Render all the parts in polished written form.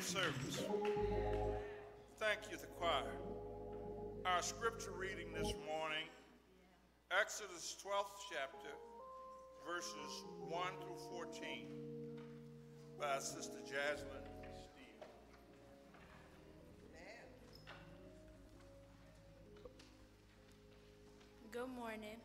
service. Thank you, the choir. Our scripture reading this morning, Exodus 12th chapter, verses 1 through 14, by Sister Jasmine Steele. Good morning.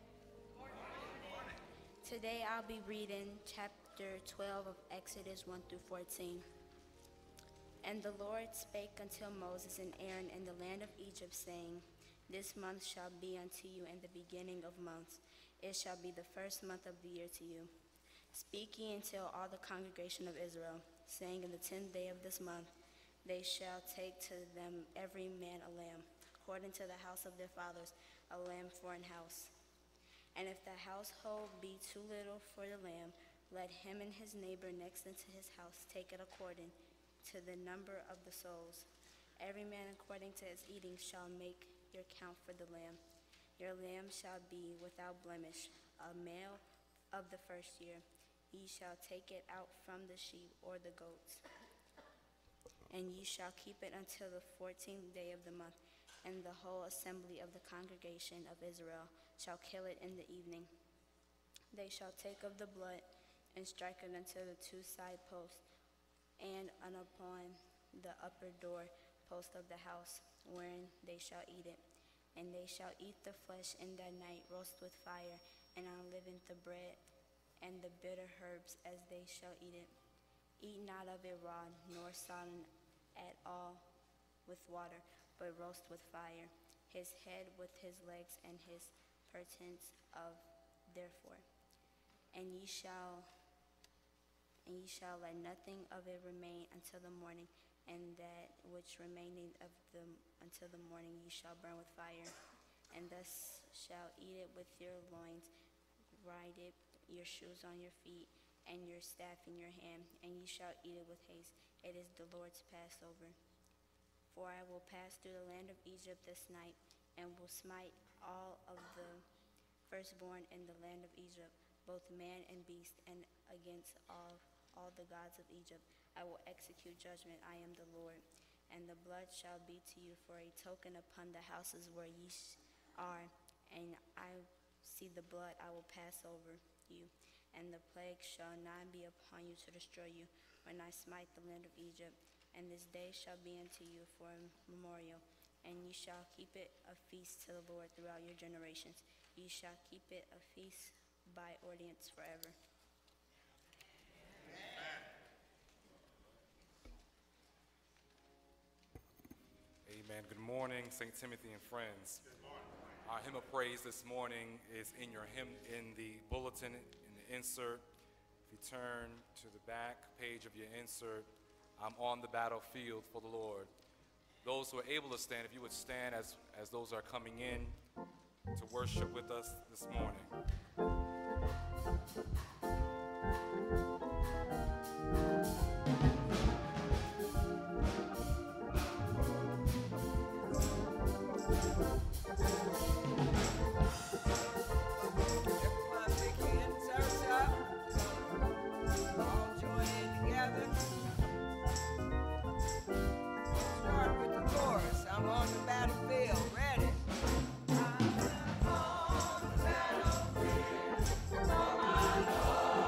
Today I'll be reading chapter 12 of Exodus 1 through 14. And the Lord spake unto Moses and Aaron in the land of Egypt, saying, This month shall be unto you in the beginning of months. It shall be the first month of the year to you. Speak ye and tell all the congregation of Israel, saying, In the 10th day of this month they shall take to them every man a lamb, according to the house of their fathers, a lamb for an house. And if the household be too little for the lamb, let him and his neighbor next unto his house take it according to the number of the souls. Every man according to his eating shall make your count for the lamb. Your lamb shall be without blemish, a male of the first year. Ye shall take it out from the sheep or the goats. And ye shall keep it until the 14th day of the month. And the whole assembly of the congregation of Israel shall kill it in the evening. They shall take of the blood and strike it unto the two side posts, and upon the upper door post of the house, wherein they shall eat it. And they shall eat the flesh in that night, roast with fire, and unleaven the bread, and the bitter herbs, as they shall eat it. Eat not of it raw, nor sodden at all with water, but roast with fire, his head with his legs, and his purtenance of therefore. And ye shall let nothing of it remain until the morning, and that which remaining of them until the morning ye shall burn with fire. And thus shall eat it with your loins, ride it, your shoes on your feet, and your staff in your hand, and ye shall eat it with haste. It is the Lord's Passover. For I will pass through the land of Egypt this night, and will smite all of the firstborn in the land of Egypt, both man and beast, and against all the gods of Egypt I will execute judgment. I am the Lord. And the blood shall be to you for a token upon the houses where ye are, and I see the blood, I will pass over you. And the plague shall not be upon you to destroy you, when I smite the land of Egypt. And this day shall be unto you for a memorial, and ye shall keep it a feast to the Lord throughout your generations. Ye shall keep it a feast by ordinance forever. Amen. Good morning, St.Timothy and friends. Our hymn of praise this morning is in your hymn in the bulletin, in the insert. If you turn to the back page of your insert, I'm on the battlefield for the Lord. Those who are able to stand, if you would stand as those are coming in to worship with us this morning. On the battlefield, for my Lord.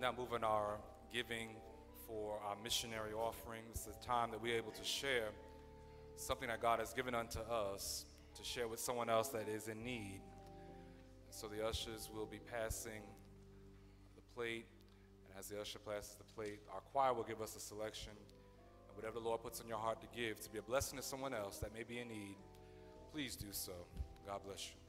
now move in our giving for our missionary offerings, the time that we're able to share something that God has given unto us to share with someone else that is in need. So the ushers will be passing the plate, and as the usher passes the plate, our choir will give us a selection. And whatever the Lord puts on your heart to give, to be a blessing to someone else that may be in need, please do so. God bless you.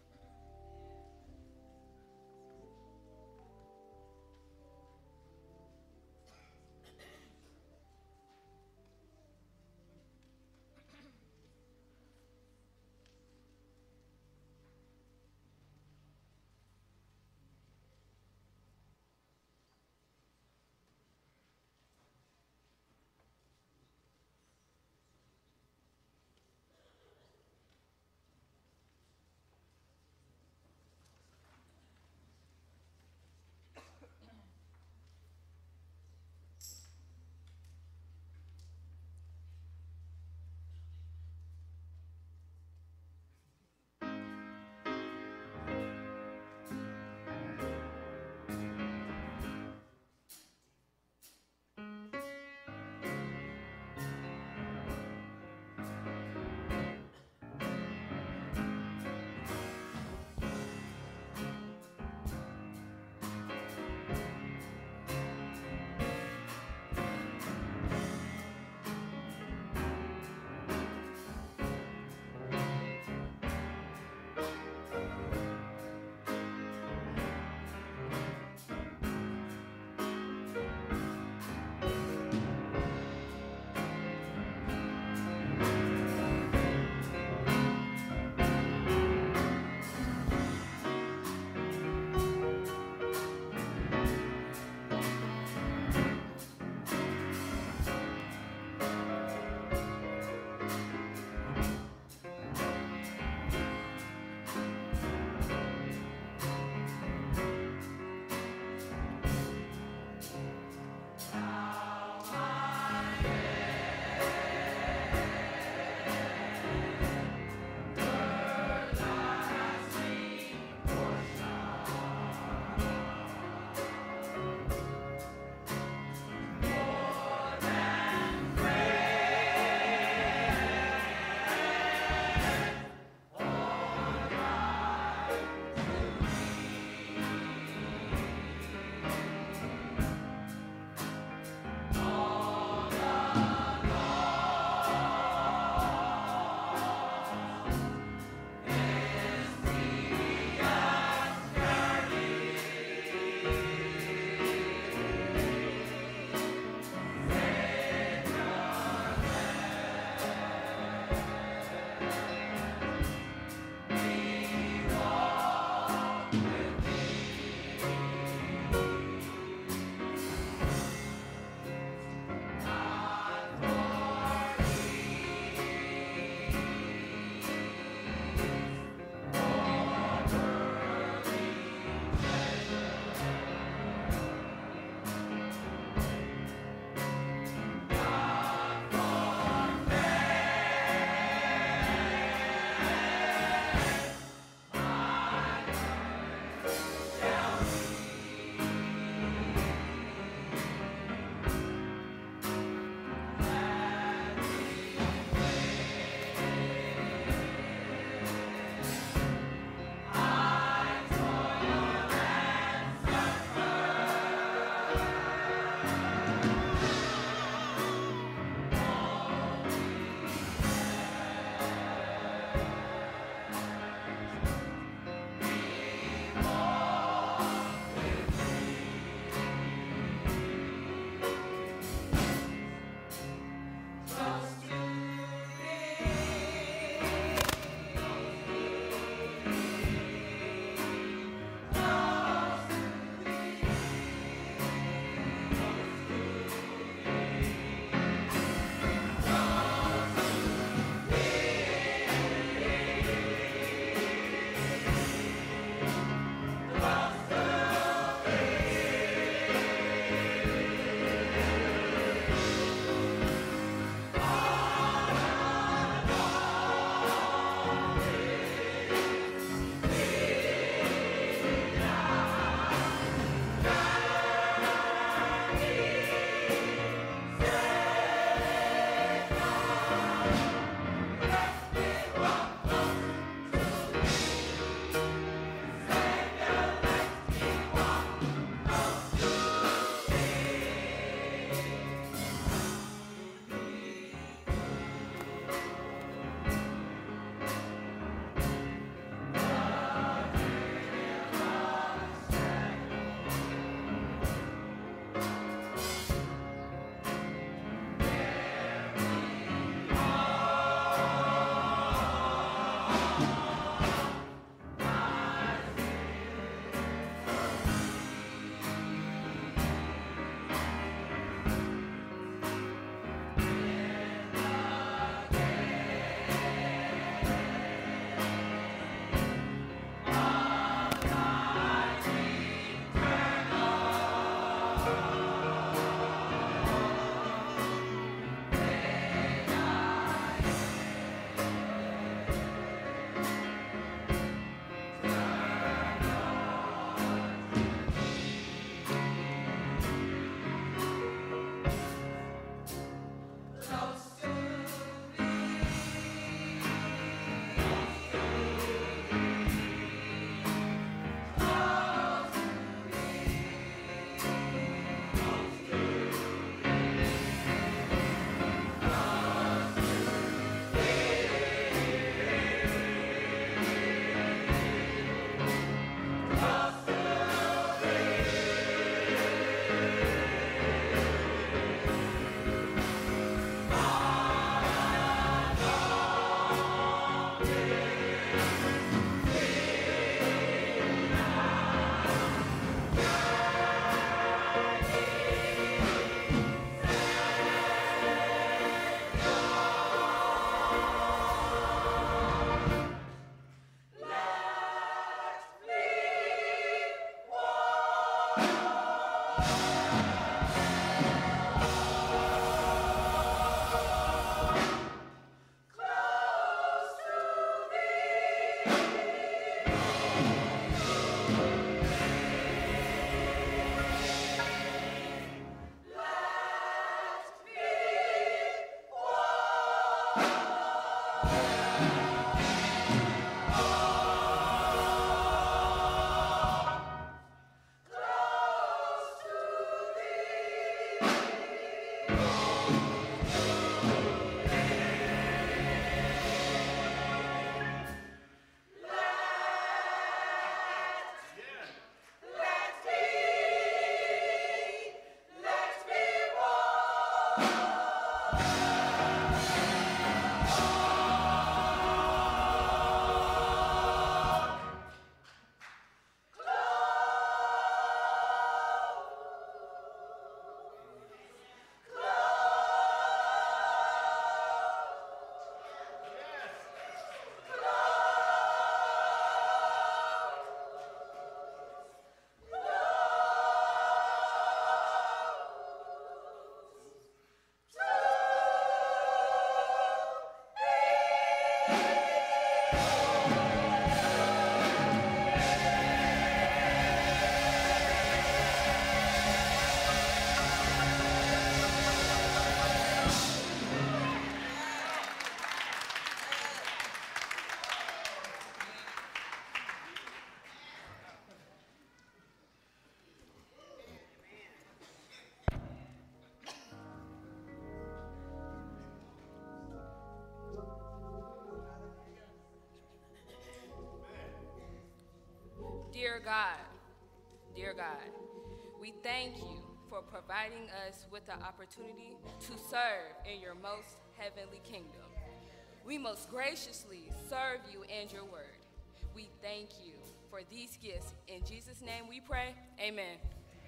Dear God, we thank you for providing us with the opportunity to serve in your most heavenly kingdom. We most graciously serve you and your word. We thank you for these gifts. In Jesus' name we pray, amen.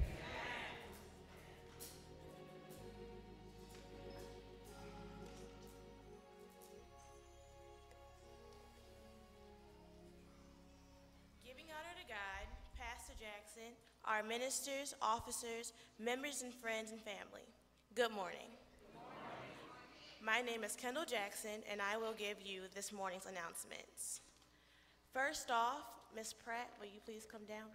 Giving honor to God, Pastor Jackson, our ministers, officers, members and friends and family. Good morning. My name is Kendall Jackson, and I will give you this morning's announcements. First off, Ms. Pratt, will you please come down?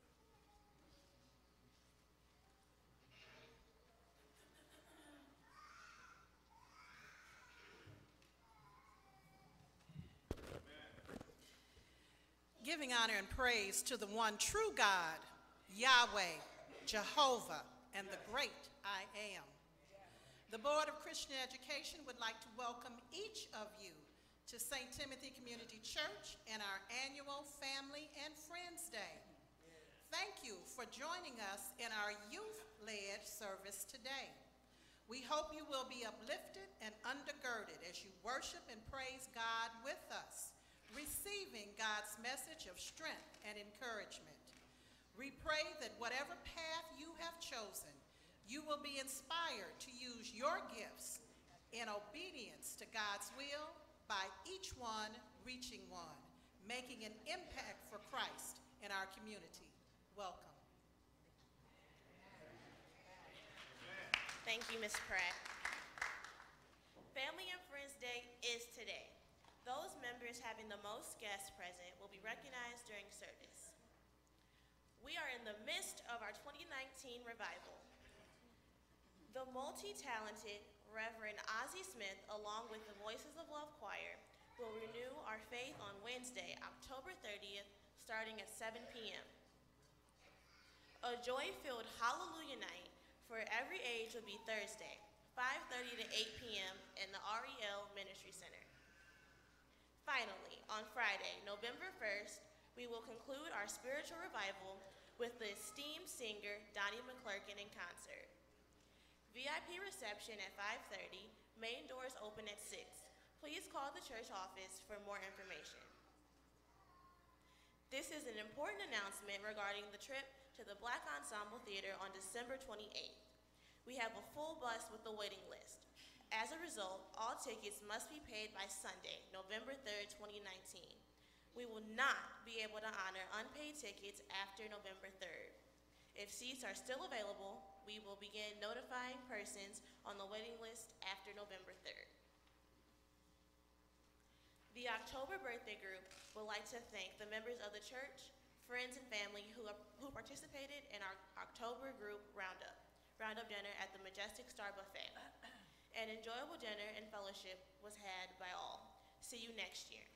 Giving honor and praise to the one true God, Yahweh, Jehovah, and the great I am. The Board of Christian Education would like to welcome each of you to St. Timothy Community Church and our annual Family and Friends Day. Thank you for joining us in our youth-led service today. We hope you will be uplifted and undergirded as you worship and praise God with us, receiving God's message of strength and encouragement. We pray that whatever path you have chosen, you will be inspired to use your gifts in obedience to God's will by each one reaching one, making an impact for Christ in our community. Welcome. Thank you, Ms. Pratt. Family and Friends Day is today. Those members having the most guests present will be recognized during service. We are in the midst of our 2019 revival. The multi-talented Reverend Ozzie Smith, along with the Voices of Love Choir, will renew our faith on Wednesday, October 30th, starting at 7 p.m. A joy-filled Hallelujah Night for every age will be Thursday, 5:30 to 8 p.m. in the REL Ministry Center. Finally, on Friday, November 1st, we will conclude our spiritual revival with the esteemed singer Donnie McClurkin in concert. VIP reception at 5:30, main doors open at 6. Please call the church office for more information. This is an important announcement regarding the trip to the Black Ensemble Theater on December 28th. We have a full bus with a waiting list. As a result, all tickets must be paid by Sunday, November 3rd, 2019. We will not be able to honor unpaid tickets after November 3rd. If seats are still available, we will begin notifying persons on the waiting list after November 3rd. The October birthday group would like to thank the members of the church, friends, and family who participated in our October group roundup dinner at the Majestic Star Buffet. An enjoyable dinner and fellowship was had by all. See you next year.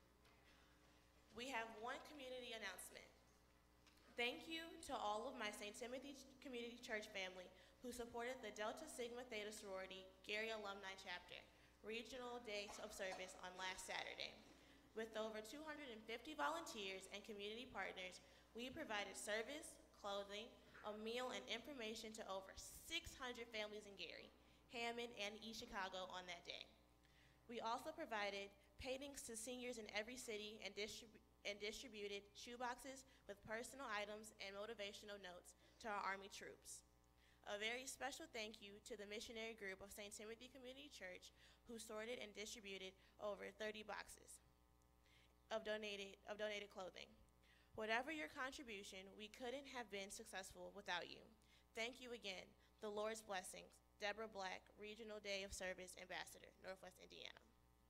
We have one community announcement. Thank you to all of my St. Timothy Community Church family who supported the Delta Sigma Theta Sorority Gary Alumni Chapter Regional Day of Service on last Saturday. With over 250 volunteers and community partners, we provided service, clothing, a meal, and information to over 600 families in Gary, Hammond, and East Chicago on that day. We also provided paintings to seniors in every city and distributed shoeboxes with personal items and motivational notes to our Army troops. A very special thank you to the missionary group of St. Timothy Community Church who sorted and distributed over 30 boxes of donated clothing. Whatever your contribution, we couldn't have been successful without you. Thank you again. The Lord's blessings. Deborah Black, Regional Day of Service Ambassador, Northwest Indiana.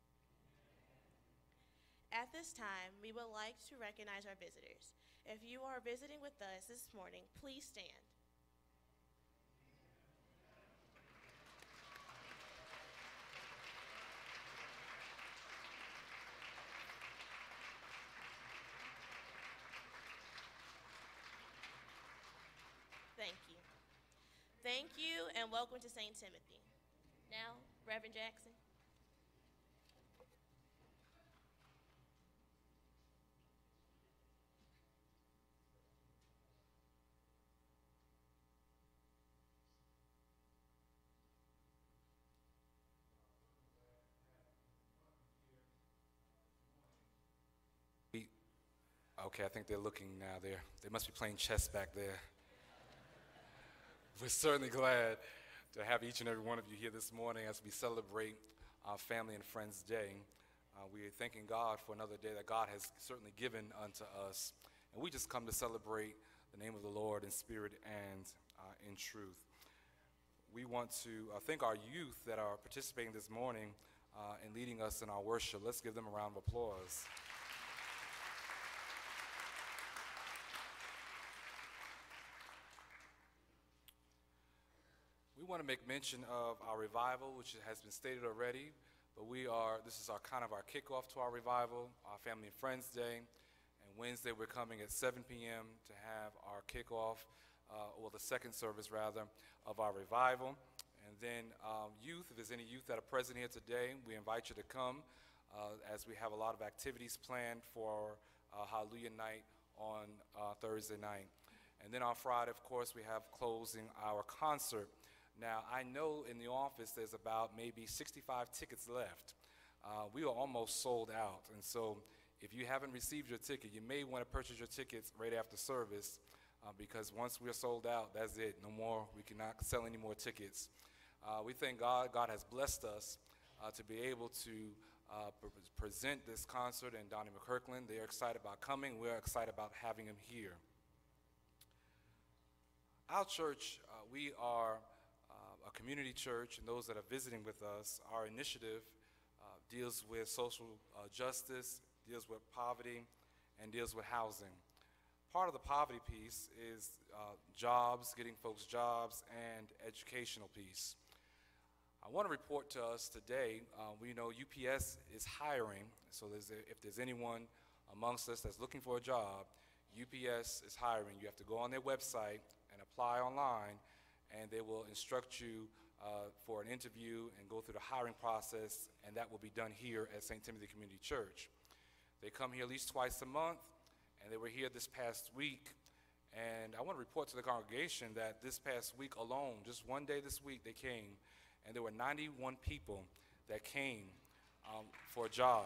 At this time, we would like to recognize our visitors. If you are visiting with us this morning, please stand. Thank you. Thank you, and welcome to St. Timothy. Now, Reverend Jackson. Okay, I think they're looking now. They must be playing chess back there. We're certainly glad to have each and every one of you here this morning as we celebrate our Family and Friends Day. We are thanking God for another day that God has certainly given unto us. And we just come to celebrate the name of the Lord in spirit and in truth. We want to thank our youth that are participating this morning and leading us in our worship. Let's give them a round of applause. We want to make mention of our revival, which has been stated already, but this is our kickoff to our revival, our Family and Friends Day. And Wednesday we're coming at 7 p.m. to have our kickoff, or the second service rather, of our revival. And then youth, if there's any youth that are present here today, we invite you to come as we have a lot of activities planned for Hallelujah Night on Thursday night. And then on Friday, of course, we have closing our concert. Now, I know in the office there's about maybe 65 tickets left. We are almost sold out, and so if you haven't received your ticket, you may want to purchase your tickets right after service because once we're sold out, that's it. No more. We cannot sell any more tickets. We thank God. God has blessed us to be able to present this concert in Donnie McKirkland. They are excited about coming. We're excited about having him here. Our church, we are a community church, and those that are visiting with us, our initiative deals with social justice, deals with poverty, and deals with housing. Part of the poverty piece is jobs, getting folks jobs, and educational piece. I want to report to us today, we know UPS is hiring, so if there's anyone amongst us that's looking for a job, UPS is hiring. You have to go on their website and apply online, and they will instruct you for an interview and go through the hiring process, and that will be done here at St. Timothy Community Church. They come here at least twice a month, and they were here this past week. And I want to report to the congregation that this past week alone, just one day this week, they came, and there were 91 people that came for a job.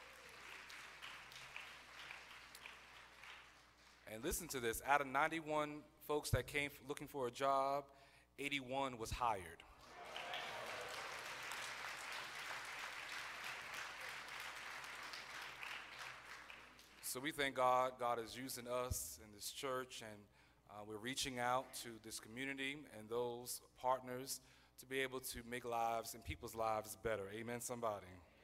And listen to this, out of 91 folks that came looking for a job, 81 was hired. So we thank God. God is using us in this church, and we're reaching out to this community and those partners to be able to make lives and people's lives better. Amen, somebody.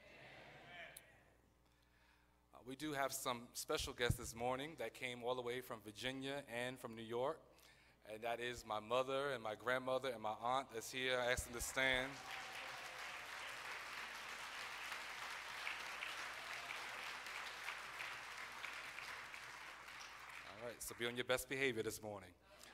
We do have some special guests this morning that came all the way from Virginia and from New York, and that is my mother and my grandmother and my aunt that's here. I asked them to stand. All right, so be on your best behavior this morning.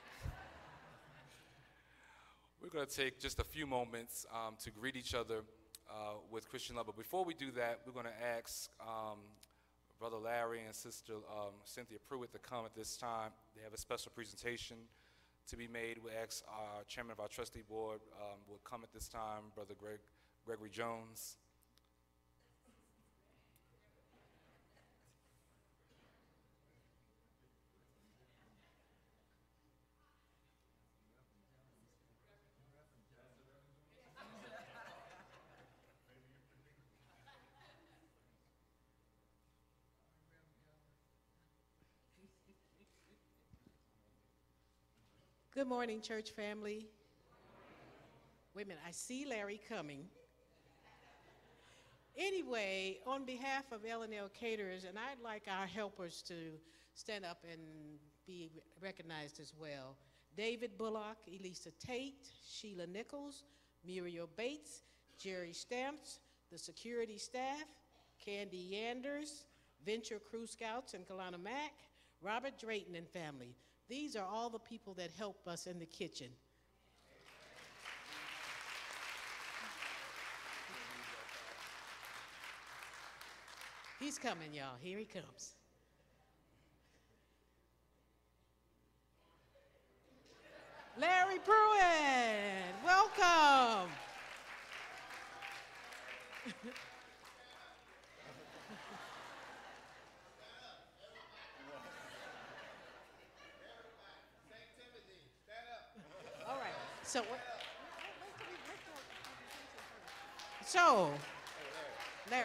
We're going to take just a few moments to greet each other with Christian love. But before we do that, we're going to ask Brother Larry and Sister Cynthia Pruitt to come at this time. They have a special presentation to be made. We ask our chairman of our trustee board will come at this time, Brother Gregory Jones. Good morning, church family. Wait a minute, I see Larry coming. Anyway, on behalf of L&L Caterers, and I'd like our helpers to stand up and be recognized as well. David Bullock, Elisa Tate, Sheila Nichols, Muriel Bates, Jerry Stamps, the security staff, Candy Yanders, Venture Crew Scouts and Kalana Mack, Robert Drayton and family. These are all the people that help us in the kitchen. He's coming, y'all. Here he comes. Larry Pruitt, welcome. So, so, Larry.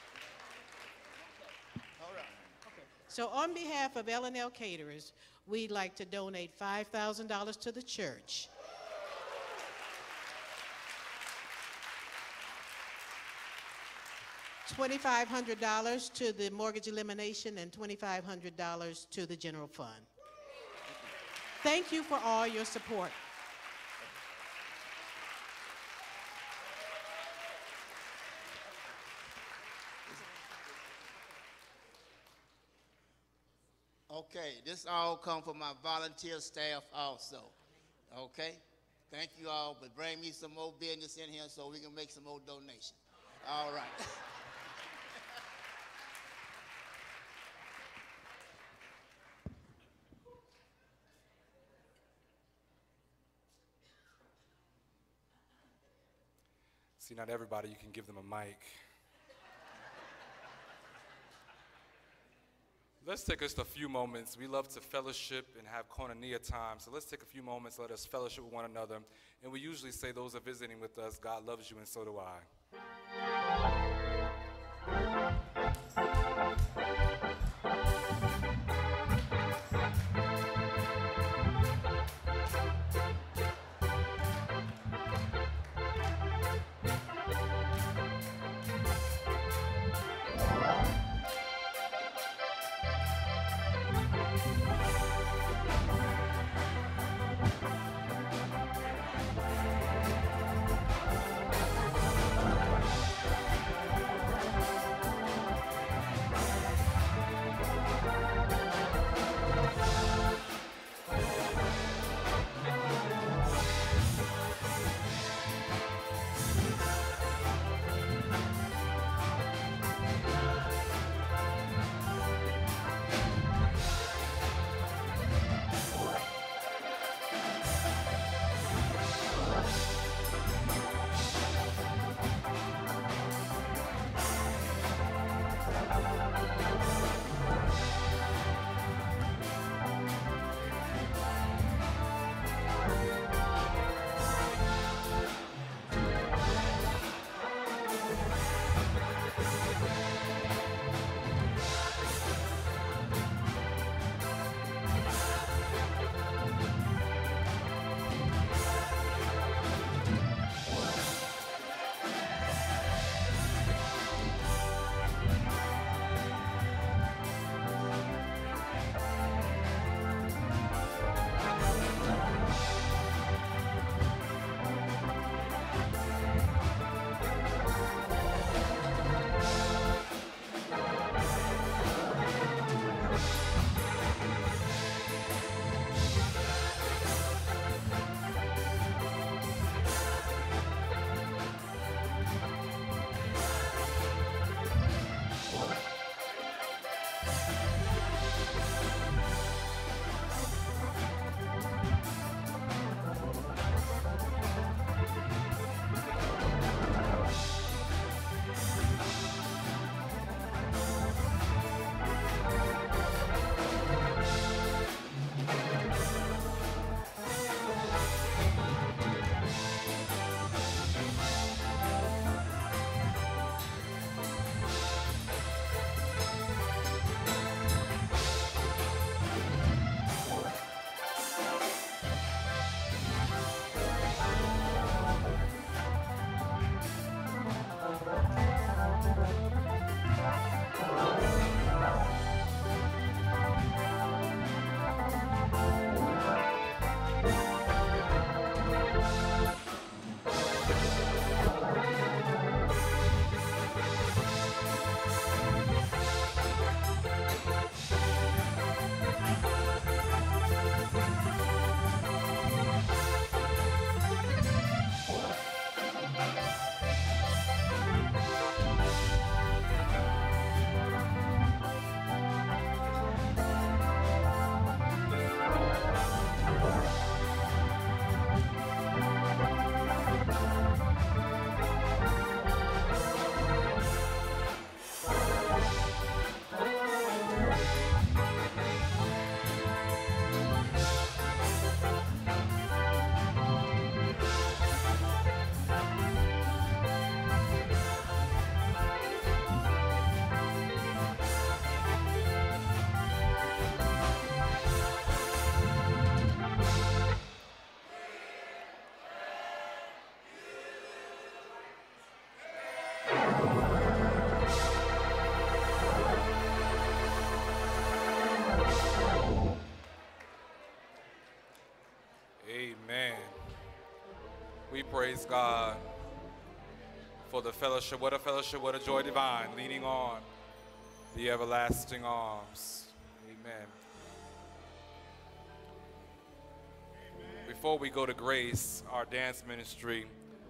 So on behalf of L&L Caterers, we'd like to donate $5,000 to the church. $2,500 to the mortgage elimination and $2,500 to the general fund. Thank you for all your support. Okay, this all come from my volunteer staff also. Okay? Thank you all, but bring me some more business in here so we can make some more donations. All right. See, not everybody, you can give them a mic. Let's take just a few moments. We love to fellowship and have koinonia time, so let's take a few moments, let us fellowship with one another. And we usually say those are visiting with us, God loves you and so do I. praise God for the fellowship. What a fellowship, what a joy divine, leaning on the everlasting arms. Amen. Before we go to Grace, our dance ministry,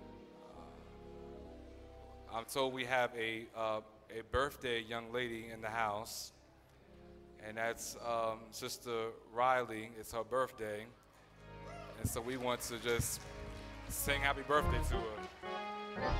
I'm told we have a birthday young lady in the house, and that's Sister Riley. It's her birthday, and so we want to just sing happy birthday to her.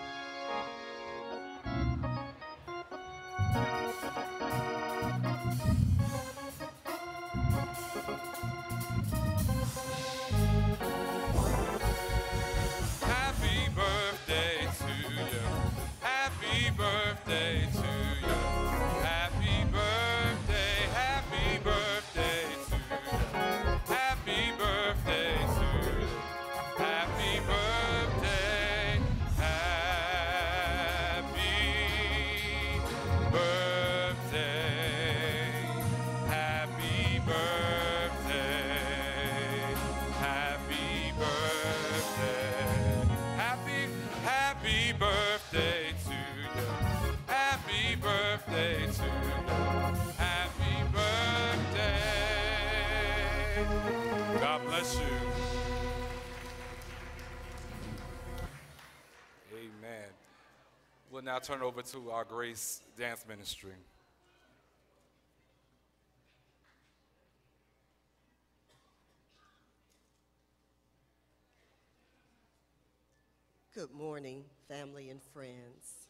Happy birthday to you. Happy birthday to you. Happy birthday, happy birthday to you. Happy birthday to you. Happy birthday, happy birthday, happy birthday, happy birthday, happy birthday to you. Happy birthday to you. Happy birthday. God bless you. Amen. We'll now turn over to our Grace Dance Ministry. Good morning, family and friends.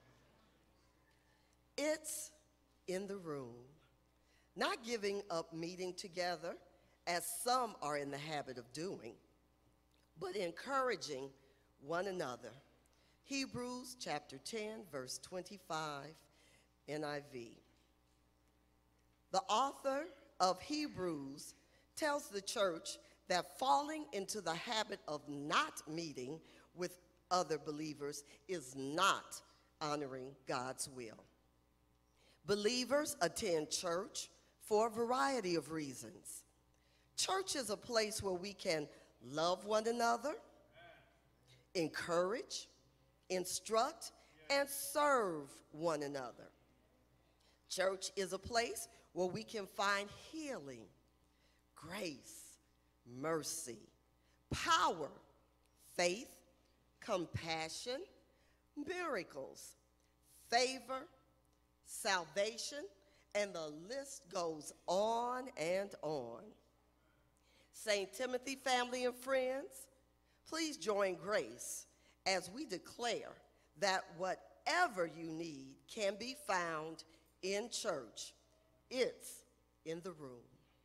It's in the room, not giving up meeting together, as some are in the habit of doing, but encouraging one another. Hebrews chapter 10, verse 25, NIV. The author of Hebrews tells the church that falling into the habit of not meeting with other believers is not honoring God's will. Believers attend church for a variety of reasons. Church is a place where we can love one another, encourage, instruct, and serve one another. Church is a place where we can find healing, grace, mercy, power, faith, compassion, miracles, favor, salvation, and the list goes on and on. St. Timothy family and friends, please join Grace as we declare that whatever you need can be found in church. It's in the room.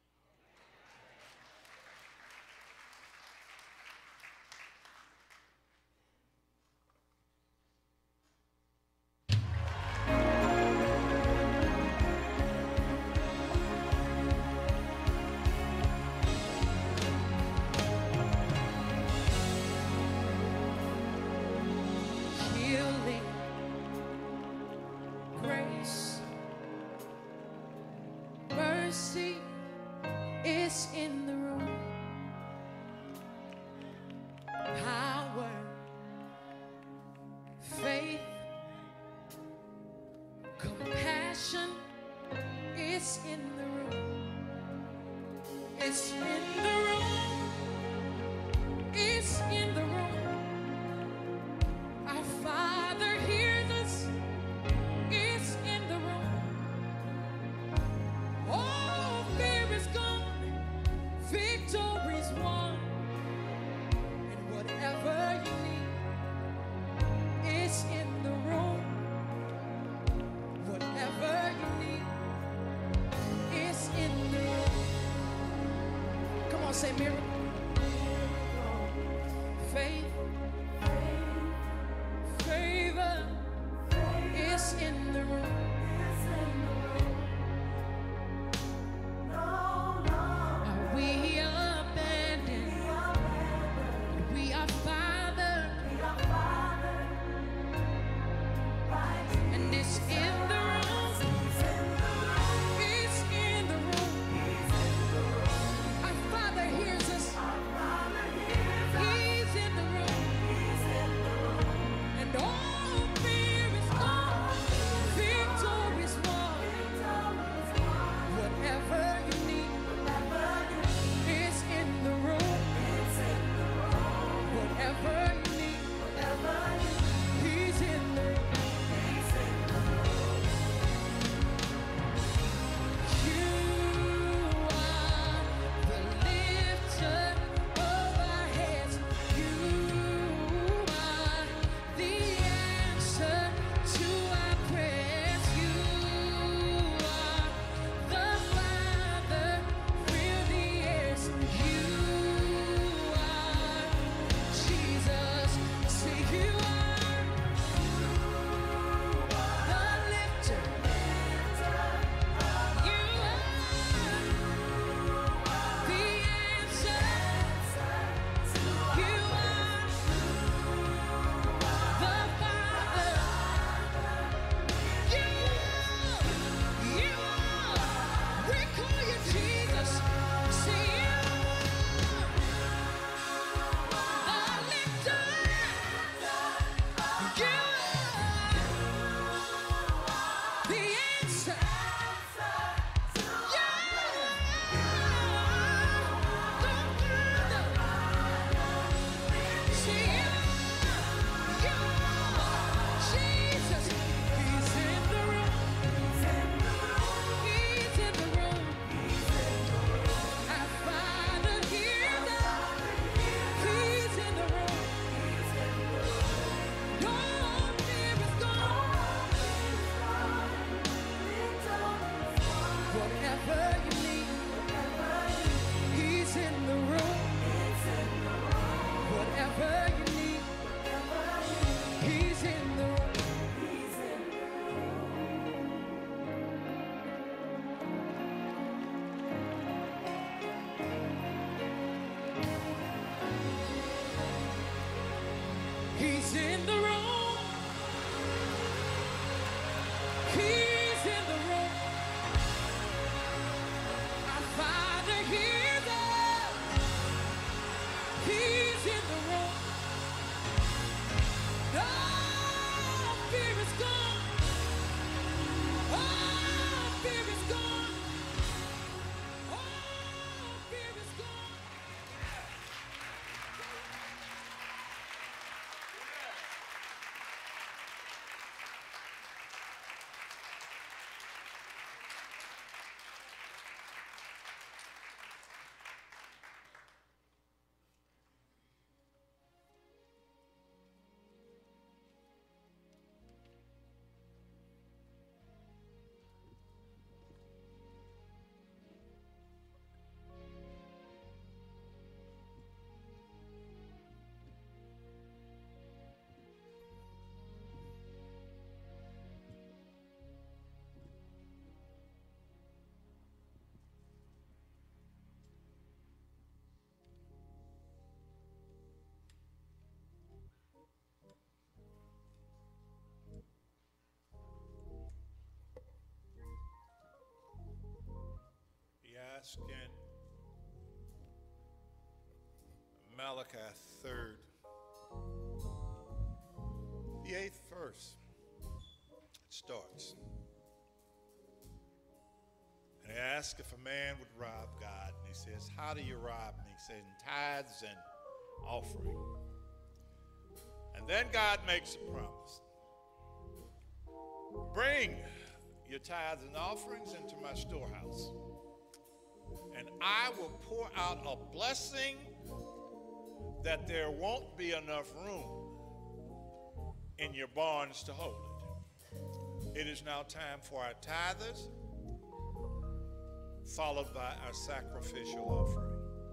Healing, grace, mercy is in the room. Power, faith, compassion is in the room. It's in the room. It's in the room. Our Father hears us. It's in the room. All fear is gone. Victory's won. And whatever you need is in the room. Whatever you need is in the room. Come on, say miracle. Faith. Favor is in the room. Are we abandoned? We are fathered. And it's in the room. It's in the room. Our Father hears us. in the room. He's in the room. Our Father hears us. He's in the room. All fear is gone. All fear is gone. All fear is gone. He asked in Malachi 3rd, the 8th verse. It starts. And he asked if a man would rob God. And he says, how do you rob me? He says, in tithes and offering. And then God makes a promise. Bring your tithes and offerings into my storehouse, and I will pour out a blessing that there won't be enough room in your barns to hold it. It is now time for our tithers, followed by our sacrificial offering.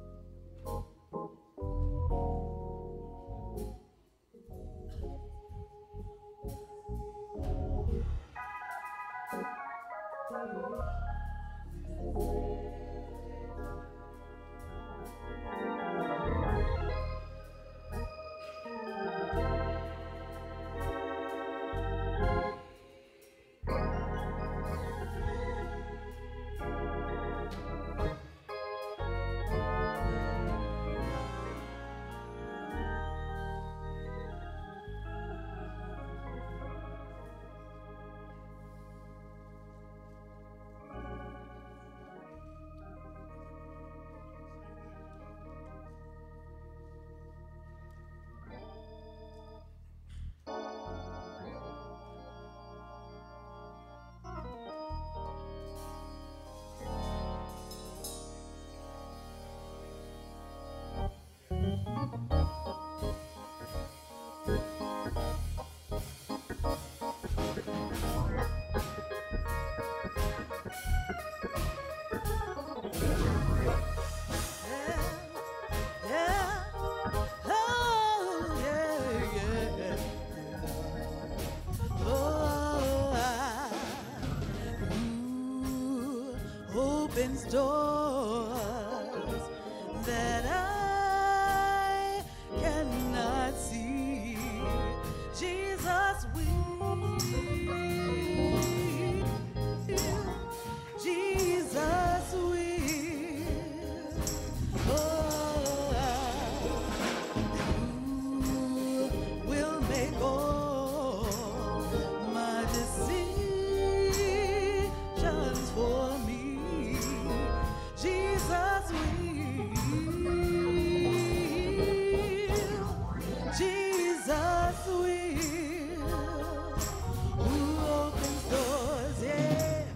Opens doors that I cannot see. Jesus will. Jesus will. Oh, you will make all my decisions for me. Jesus will. Jesus will. Who opens doors, yeah.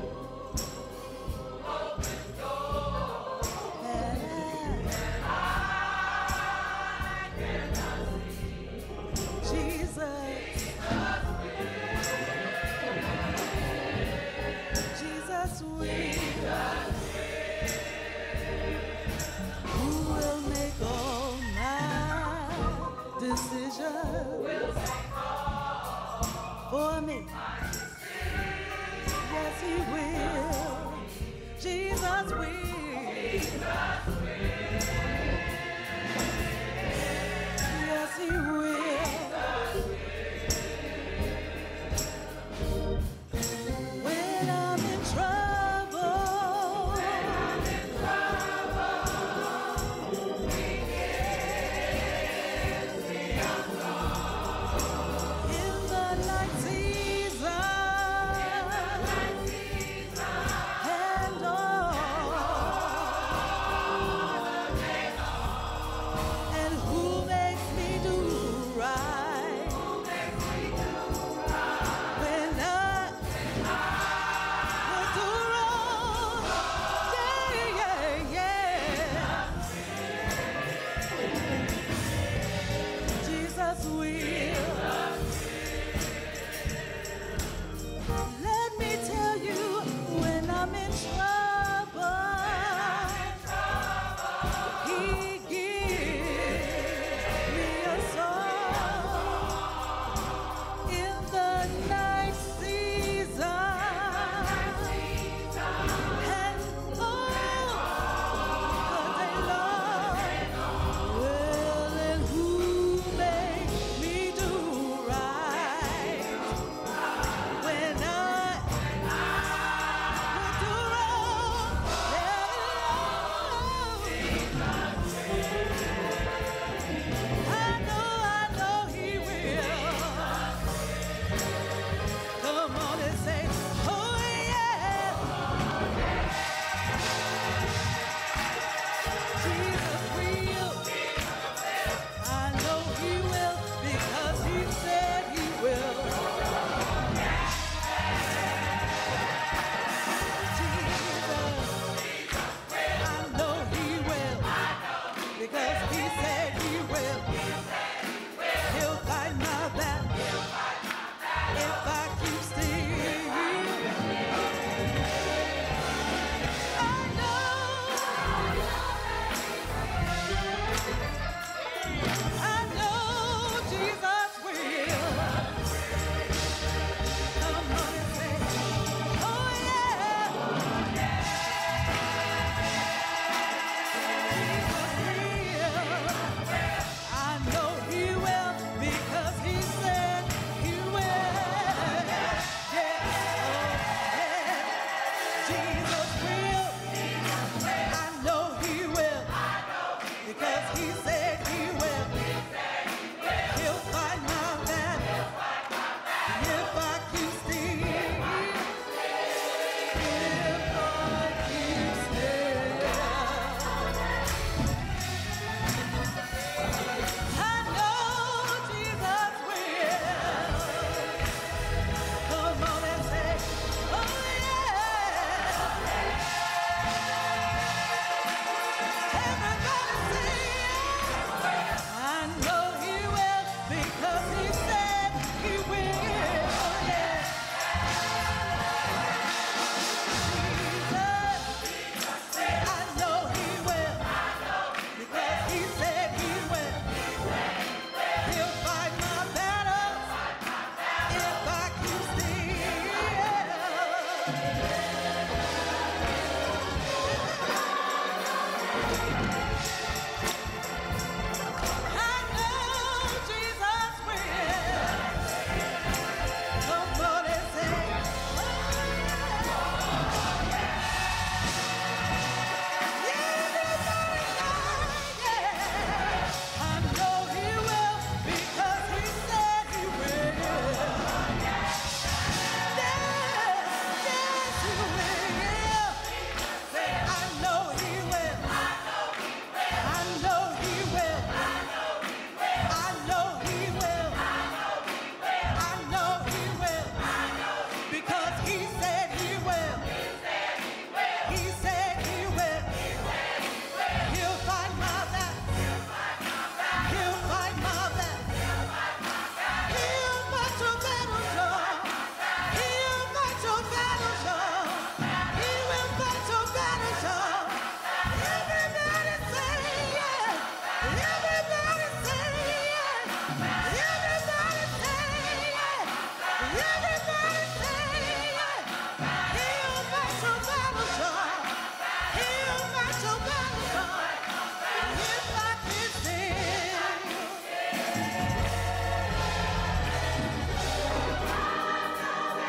Opens doors. And I cannot see. Jesus. Jesus will. Jesus who will make all my decisions for me. Yes, he will. Jesus will. Yes, he will.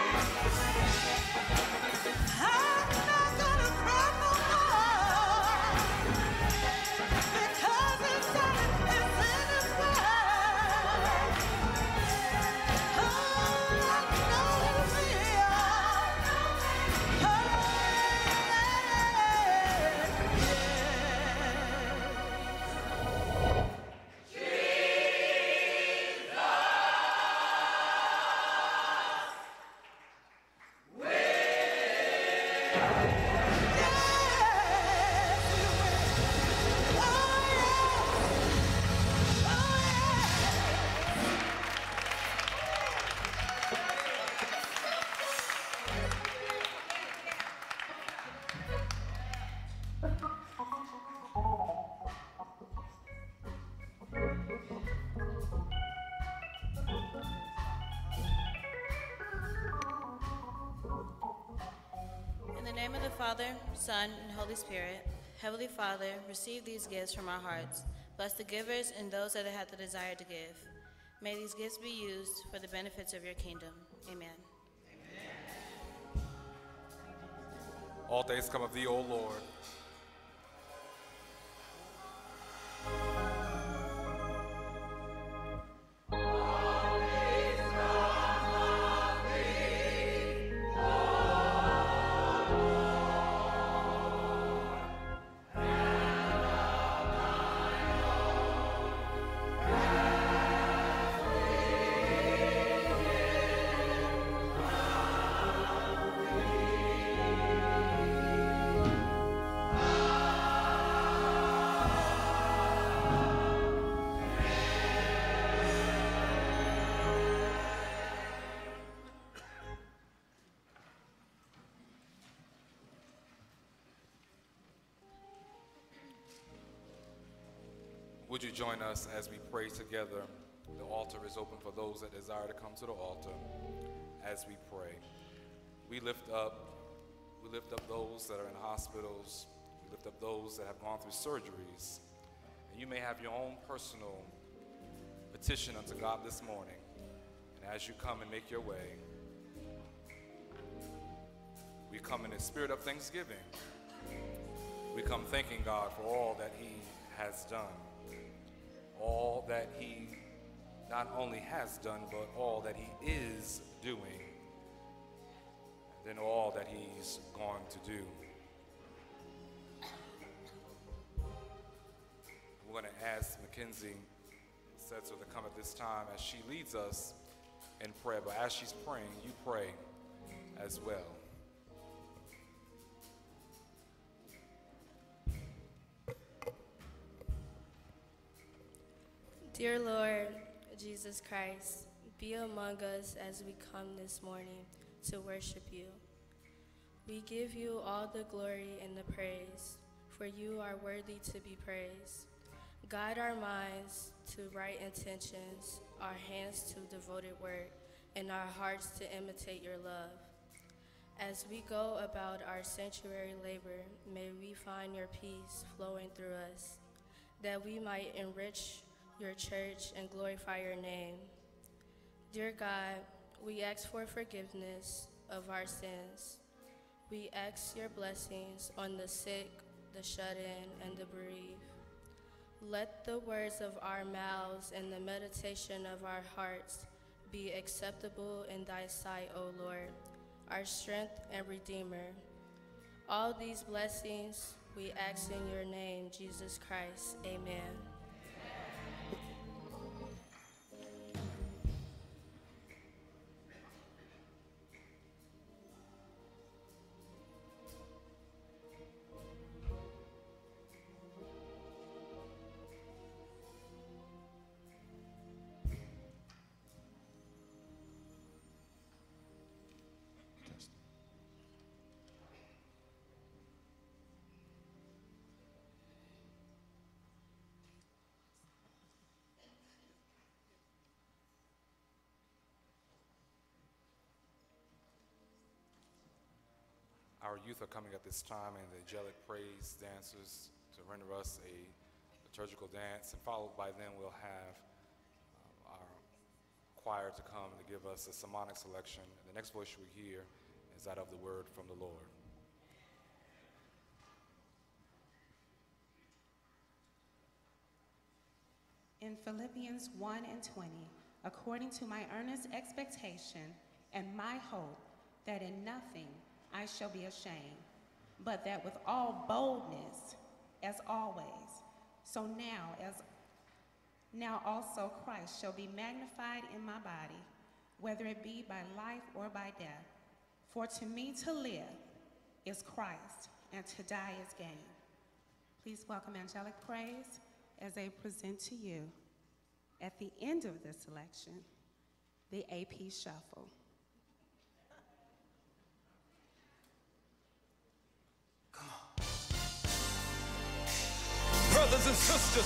In the name of the Father, Son, and Holy Spirit, Heavenly Father, receive these gifts from our hearts. Bless the givers and those that have the desire to give. May these gifts be used for the benefits of your kingdom. Amen. All things come of thee, O Lord. Would you join us as we pray together? The altar is open for those that desire to come to the altar as we pray. We lift up those that are in hospitals. We lift up those that have gone through surgeries. And you may have your own personal petition unto God this morning. And as you come and make your way, we come in the spirit of thanksgiving. We come thanking God for all that he has done. All that he not only has done, but all that he is doing, and then all that he's going to do. We're going to ask Mackenzie Setzer to come at this time as she leads us in prayer. But as she's praying, you pray as well. Dear Lord Jesus Christ, be among us as we come this morning to worship you. We give you all the glory and the praise, for you are worthy to be praised. Guide our minds to right intentions, our hands to devoted work, and our hearts to imitate your love. As we go about our sanctuary labor, may we find your peace flowing through us, that we might enrich your church and glorify your name. Dear God, we ask for forgiveness of our sins. We ask your blessings on the sick, the shut-in, and the bereaved. Let the words of our mouths and the meditation of our hearts be acceptable in thy sight, O Lord, our strength and redeemer. All these blessings we ask in your name, Jesus Christ. Amen. Our youth are coming at this time, and the angelic praise dancers to render us a liturgical dance, and followed by them we'll have our choir to come to give us a sermonic selection. The next voice we hear is that of the word from the Lord. In Philippians 1:20, according to my earnest expectation and my hope that in nothing I shall be ashamed, but that with all boldness, as always, so now also Christ shall be magnified in my body, whether it be by life or by death. For to me to live is Christ, and to die is gain. Please welcome angelic praise as they present to you, at the end of this selection, the AP Shuffle. Brothers and sisters,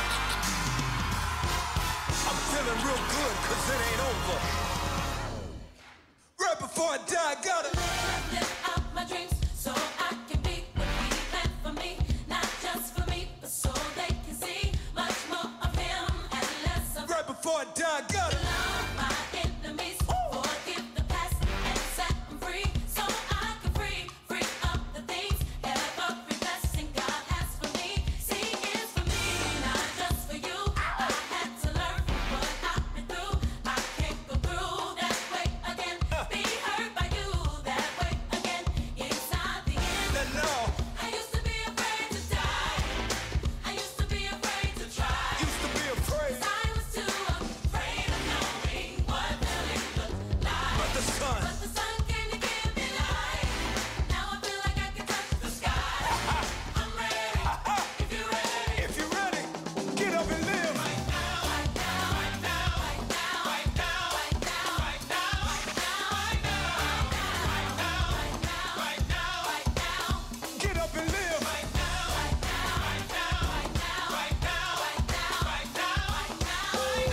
I'm feeling real good because it ain't over. Right before I die, I gotta live out my dreams so I can be what he planned for me. Not just for me, but so they can see much more of him and less of. Right before I die, I gotta love my enemies, forgive the past and set them free, so I can free up the things, every blessing God has for me. See, it's for me, not just for you. I had to learn what I've been through. I can't go through that way again. Be hurt by you that way again. It's not the end. No. I used to be afraid to die. I used to be afraid to try. Used to be afraid. 'Cause I was too afraid of knowing what really looked like. But the sun came to give me light. Now I feel like I can touch the sky. I'm ready. If you're ready. If you're ready, get up and live. Right now. Right now. Right now. Right now. Right now. Right now. Right now. Right now. Right now. Right now. Right now. Get up and live. Right now. Right now. Right now. Right now. Right now. Right now. Right now. Right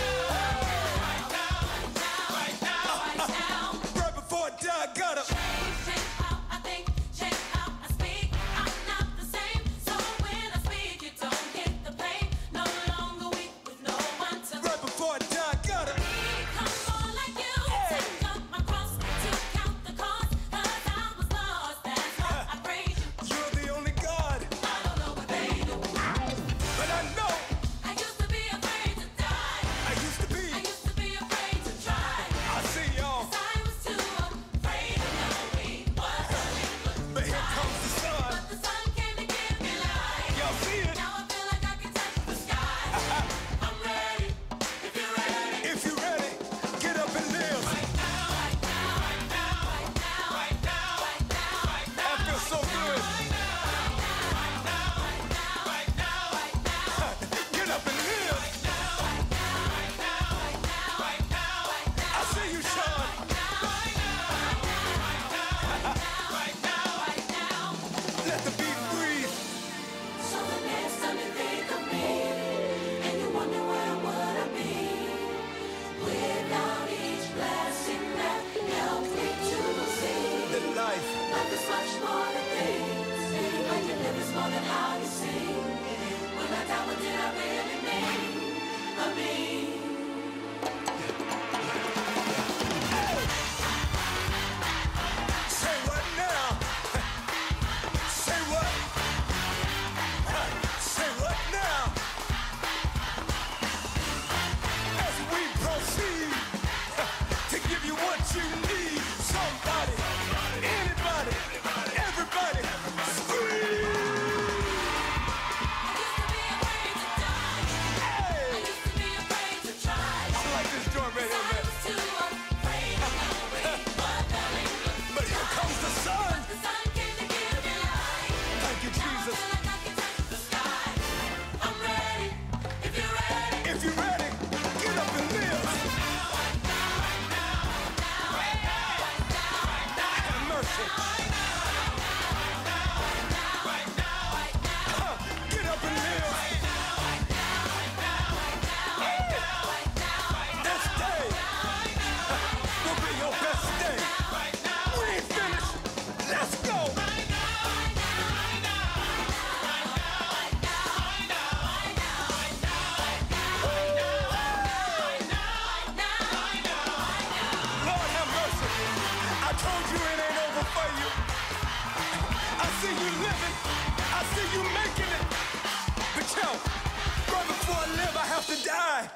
now. Right now. Right before I die, I gotta change how I think, change how I speak. I'm not the same, so when I speak, you don't get the pain. No longer weak with no one to. Right before I die, I gotta become more like you. Take up my cross to count the cost, 'cause I was lost. That's why I praise you. You're the only God. I don't know what they do, but I know I used to be afraid to die. I used to be afraid to try. I see y'all. 'Cause I was too afraid of knowing what really looked. But here comes the sun. But the sun came to give me light. Y'all see it? Now I feel like I can touch the sky. I'm ready. If you're ready. If you're ready, get up and live. Right now. Right now. Right now. Right now. Right now. Right now. Right now. That feels so good. Right now. Right now. Right now. Right now. Right now. Get up and live. Right now. Right now. Right now. Right now. Right now. Right now. I see you, Sean. Right now. Right now. Right now. Right now. Let the beat breathe. So the next time you think of me and you wonder where would I be without each blessing that helped me to see that life is much more than things. How you live is more than how you sing. When I die, what did I really mean? I mean. Say what now? Say what? Say what now? As we proceed to give you what you need, somebody, anybody, everybody, scream! Hey! I like this joint right here, man. But here comes the sun. Thank you, Jesus. I'm ready. If you're ready. If you're ready, get up and live. Right now. Right now. Right now. Right now. Right now. Right now. Have mercy. Right now. Right now. Right now. Right now. Get up and live. Right now. Right now. Right now. Right now. Right now. Right now. This day will be your best day. Right now. We ain't finished. Let's go. Right now. Right now. Right now. Right now. Right now. Right now. Right now. Right now. Right now. Right now. Right now. Right now. Right now. told you it ain't over for you. I see you living. I see you making it. But yo, right before I live, I have to die.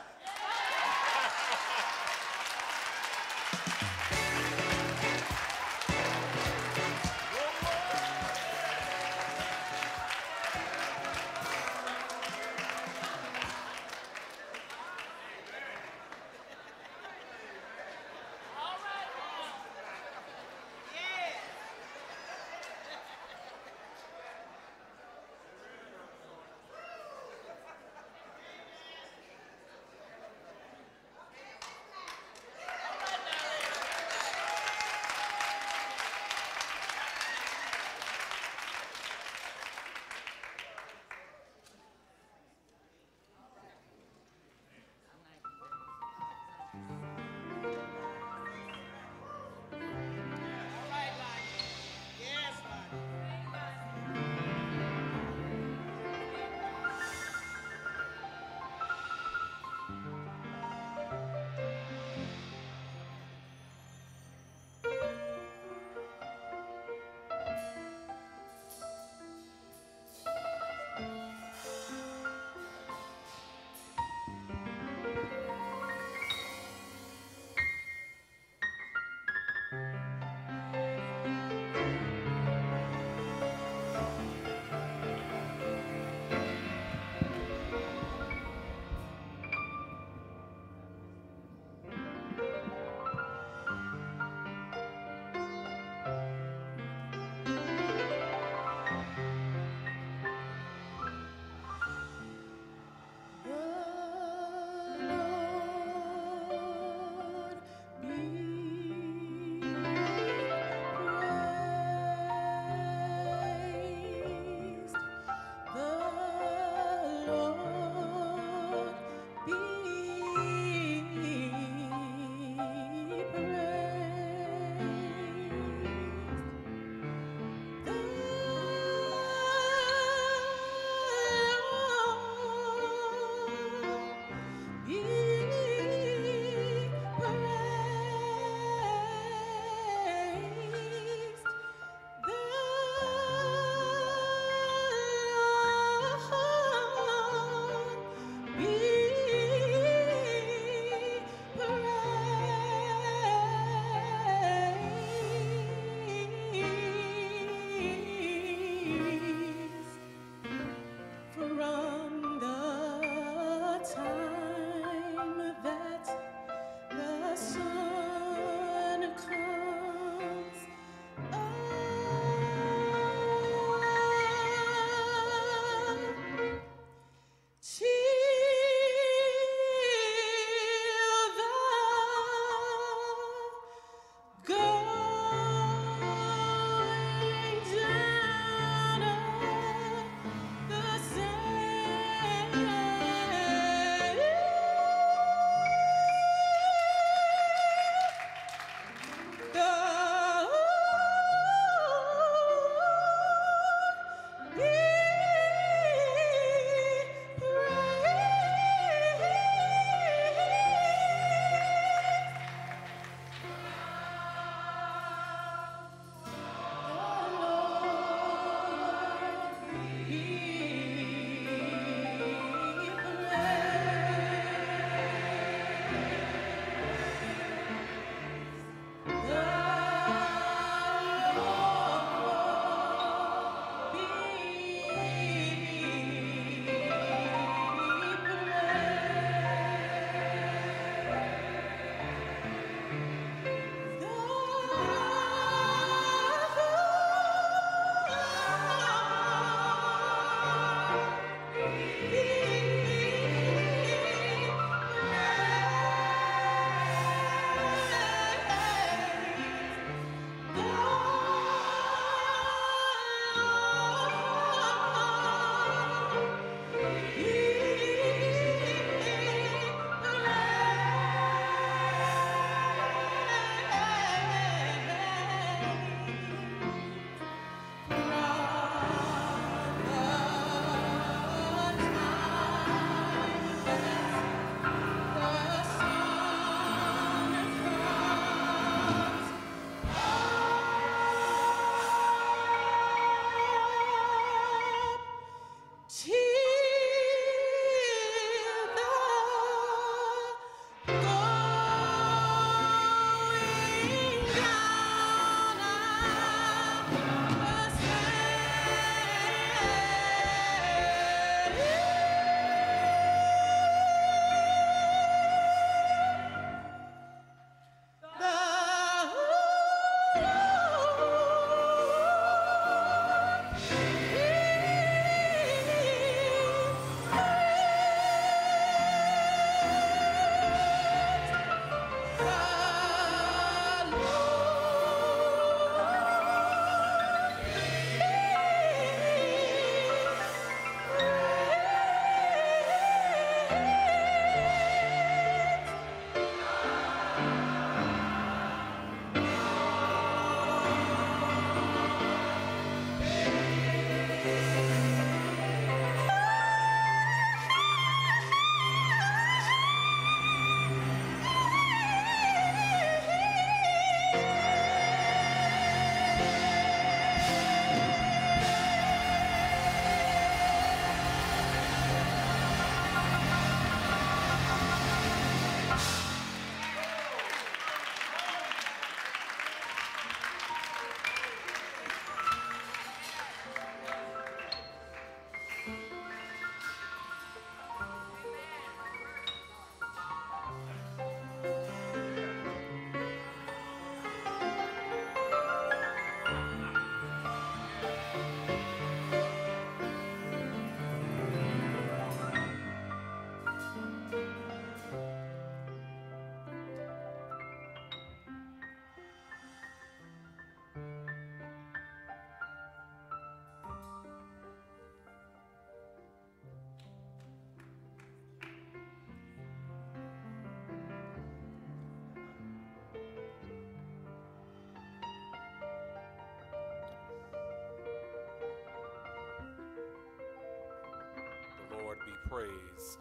praised.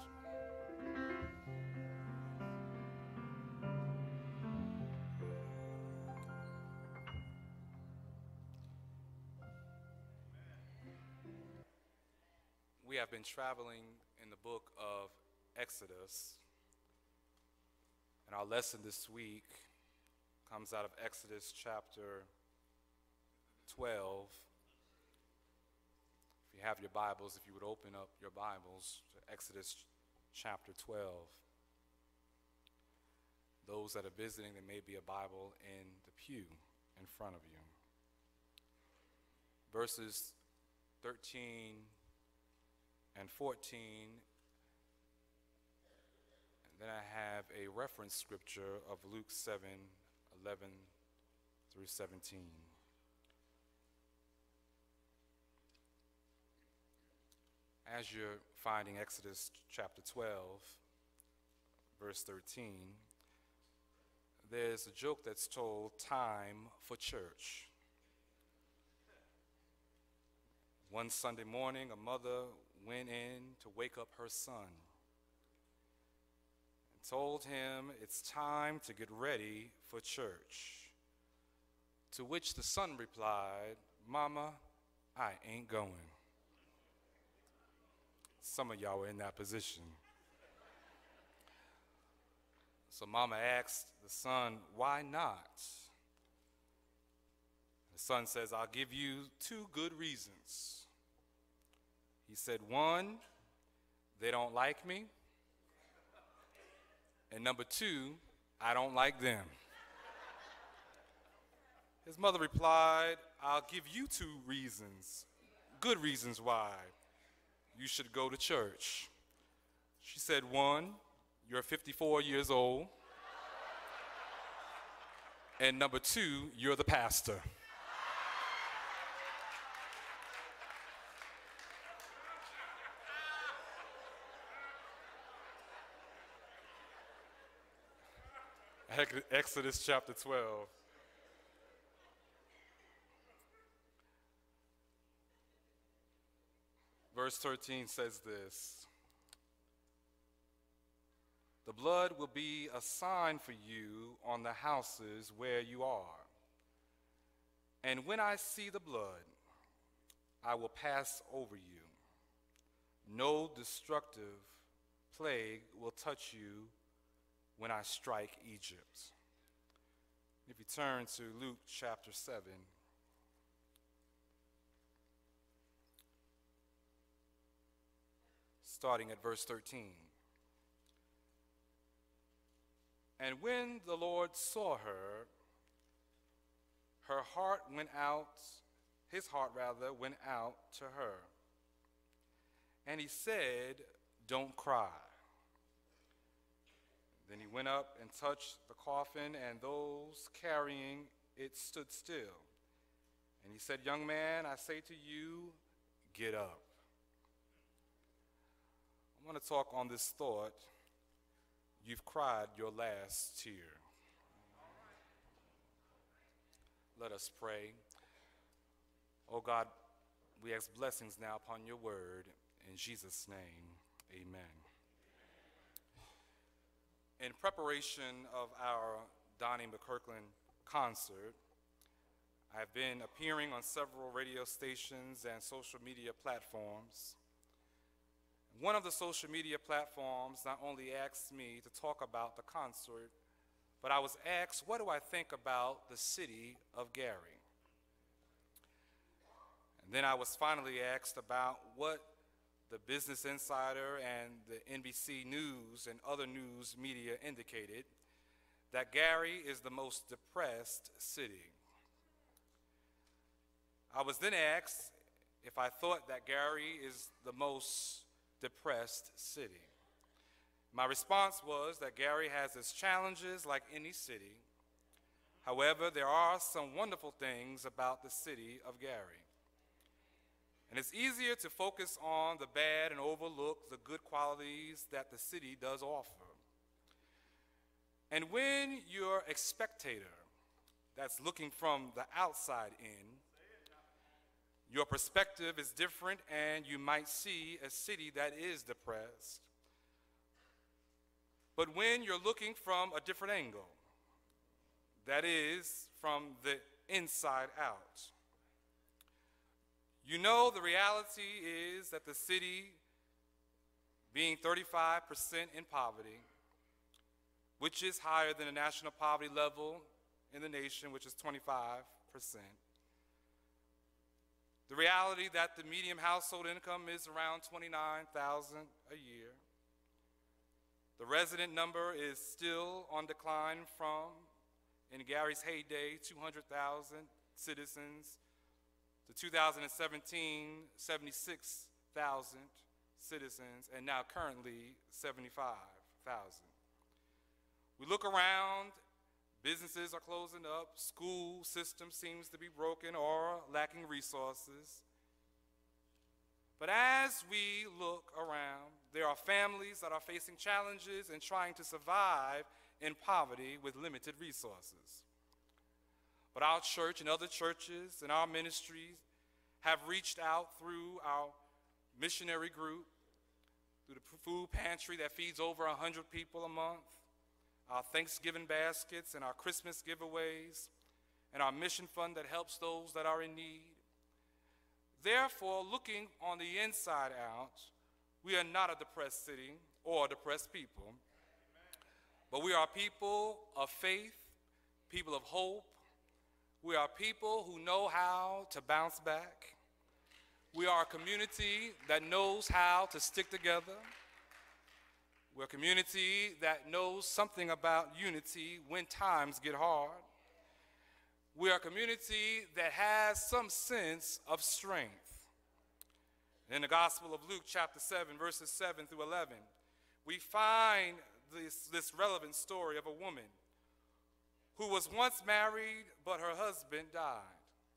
We have been traveling in the book of Exodus, and our lesson this week comes out of Exodus chapter 12. If you have your Bibles, if you would open up your Bibles to Exodus chapter 12. Those that are visiting, there may be a Bible in the pew in front of you. Verses 13 and 14, and then I have a reference scripture of Luke 7:11 through 17. As you're finding Exodus chapter 12, verse 13, there's a joke that's told, time for church. One Sunday morning, a mother went in to wake up her son and told him it's time to get ready for church. To which the son replied, "Mama, I ain't going." Some of y'all were in that position. So Mama asked the son, "Why not?" The son says, "I'll give you 2 good reasons." He said, 1, they don't like me. And number 2, I don't like them. His mother replied, "I'll give you 2 reasons, good reasons why you should go to church." She said, 1, you're 54 years old. And number 2, you're the pastor. Exodus chapter 12. Verse 13 says this: "The blood will be a sign for you on the houses where you are. And when I see the blood, I will pass over you. No destructive plague will touch you when I strike Egypt." If you turn to Luke chapter 7, starting at verse 13. "And when the Lord saw her, his heart went out to her. And he said, 'Don't cry.' Then he went up and touched the coffin, and those carrying it stood still. And he said, 'Young man, I say to you, get up.'" I want to talk on this thought: you've cried your last tear. Let us pray. Oh God, we ask blessings now upon your word. In Jesus' name, amen. In preparation of our Donnie McKirkland concert, I've been appearing on several radio stations and social media platforms. One of the social media platforms not only asked me to talk about the concert, but I was asked, what do I think about the city of Gary? And then I was finally asked about what the Business Insider and the NBC News and other news media indicated, that Gary is the most depressed city. I was then asked if I thought that Gary is the most depressed city. My response was that Gary has its challenges like any city. However, there are some wonderful things about the city of Gary. And it's easier to focus on the bad and overlook the good qualities that the city does offer. And when you're a spectator that's looking from the outside in, Your perspective is different, and you might see a city that is depressed. But when you're looking from a different angle, that is, from the inside out, you know the reality is that the city, being 35% in poverty, which is higher than the national poverty level in the nation, which is 25%. The reality that the median household income is around $29,000 a year. The resident number is still on decline from, in Gary's heyday, 200,000 citizens to 2017, 76,000 citizens, and now currently 75,000. We look around, businesses are closing up, school system seems to be broken or lacking resources. But as we look around, there are families that are facing challenges and trying to survive in poverty with limited resources. But our church and other churches and our ministries have reached out through our missionary group, through the food pantry that feeds over 100 people a month, our Thanksgiving baskets and our Christmas giveaways, and our mission fund that helps those that are in need. Therefore, looking on the inside out, we are not a depressed city or a depressed people, but we are people of faith, people of hope. We are people who know how to bounce back. We are a community that knows how to stick together. We're a community that knows something about unity when times get hard. We are a community that has some sense of strength. In the Gospel of Luke, chapter 7, verses 7 through 11, we find this relevant story of a woman who was once married, but her husband died,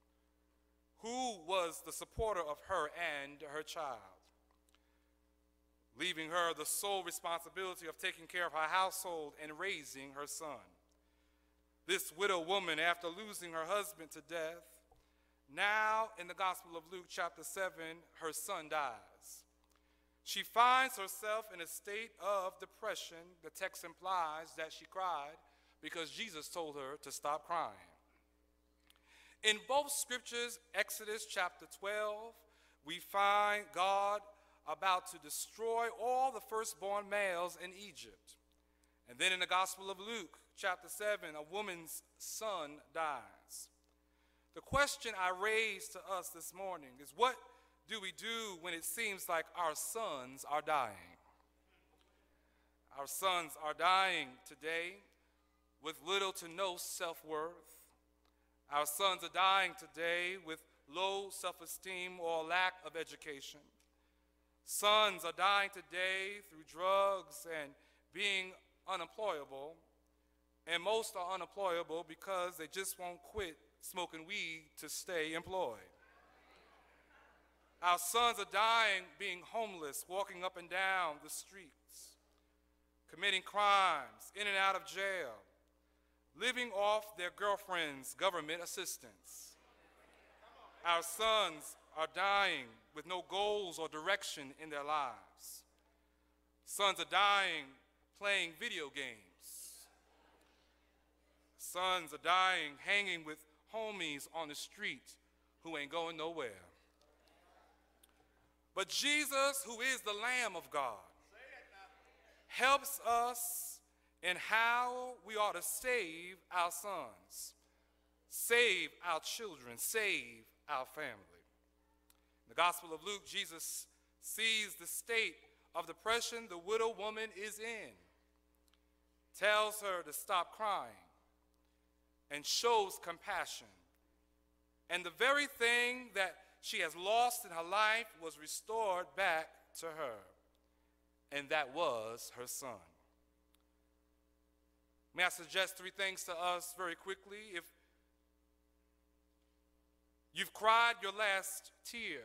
who was the supporter of her and her child, leaving her the sole responsibility of taking care of her household and raising her son. This widow woman, after losing her husband to death, now in the Gospel of Luke chapter 7, her son dies. She finds herself in a state of depression. The text implies that she cried because Jesus told her to stop crying. In both scriptures, Exodus chapter 12, we find God about to destroy all the firstborn males in Egypt. And then in the Gospel of Luke, chapter 7, a woman's son dies. The question I raise to us this morning is, what do we do when it seems like our sons are dying? Our sons are dying today with little to no self-worth. Our sons are dying today with low self-esteem or lack of education. Sons are dying today through drugs and being unemployable, and most are unemployable because they just won't quit smoking weed to stay employed. Our sons are dying being homeless, walking up and down the streets, committing crimes, in and out of jail, living off their girlfriend's government assistance. Our sons are dying with no goals or direction in their lives. Sons are dying playing video games. Sons are dying hanging with homies on the street who ain't going nowhere. But Jesus, who is the Lamb of God, helps us in how we ought to save our sons, save our children, save our family. In the Gospel of Luke, Jesus sees the state of depression the widow woman is in, tells her to stop crying, and shows compassion. And the very thing that she has lost in her life was restored back to her, and that was her son. May I suggest three things to us very quickly? If you've cried your last tear,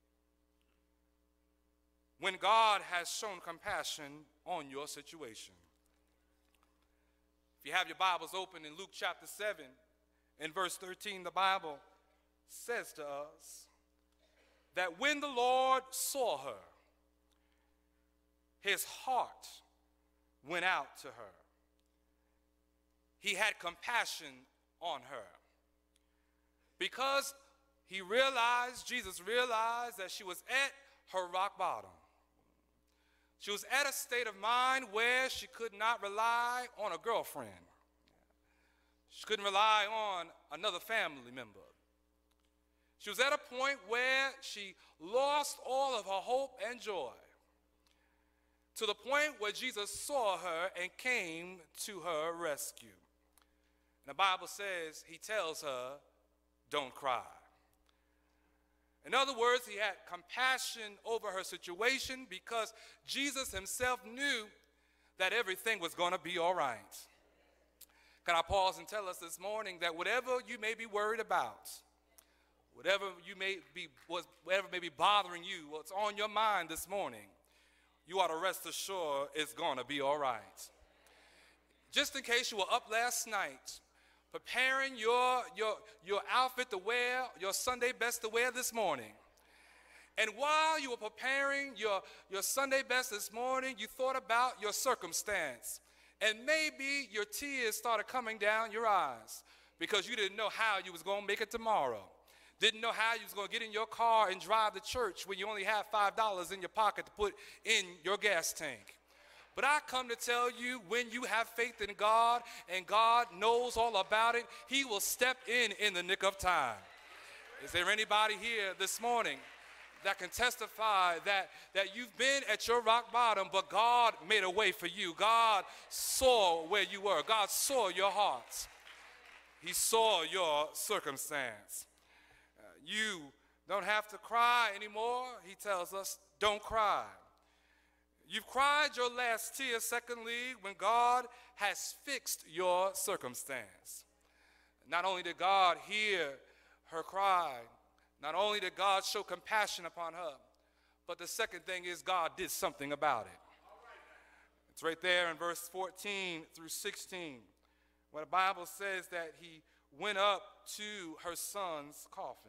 when God has shown compassion on your situation. If you have your Bibles open in Luke chapter 7, in verse 13, the Bible says to us, that when the Lord saw her, his heart went out to her. He had compassion on her because Jesus realized that she was at her rock bottom. She was at a state of mind where she could not rely on a girlfriend. She couldn't rely on another family member. She was at a point where she lost all of her hope and joy, to the point where Jesus saw her and came to her rescue. And the Bible says he tells her, don't cry. In other words, he had compassion over her situation because Jesus himself knew that everything was going to be all right. Can I pause and tell us this morning that whatever you may be worried about, whatever may be bothering you, what's on your mind this morning, you ought to rest assured it's going to be all right. Just in case you were up last night preparing your outfit to wear, your Sunday best to wear this morning, and while you were preparing your Sunday best this morning, you thought about your circumstance, and maybe your tears started coming down your eyes because you didn't know how you was going to make it tomorrow. Didn't know how you was going to get in your car and drive to church when you only have $5 in your pocket to put in your gas tank. But I come to tell you, when you have faith in God and God knows all about it, he will step in the nick of time. Is there anybody here this morning that can testify that you've been at your rock bottom, but God made a way for you? God saw where you were. God saw your heart. He saw your circumstance. You don't have to cry anymore. He tells us, don't cry. You've cried your last tear, secondly, when God has fixed your circumstance. Not only did God hear her cry, not only did God show compassion upon her, but the second thing is God did something about it. It's right there in verse 14 through 16, where the Bible says that he went up to her son's coffin.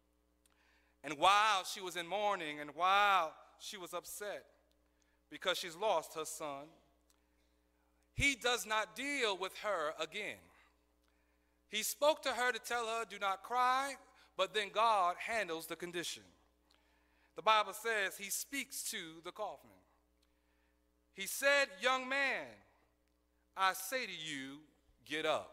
And while she was in mourning and while she was upset because she's lost her son, he does not deal with her again. He spoke to her to tell her, do not cry, but then God handles the condition. The Bible says he speaks to the coffin. He said, young man, I say to you, get up.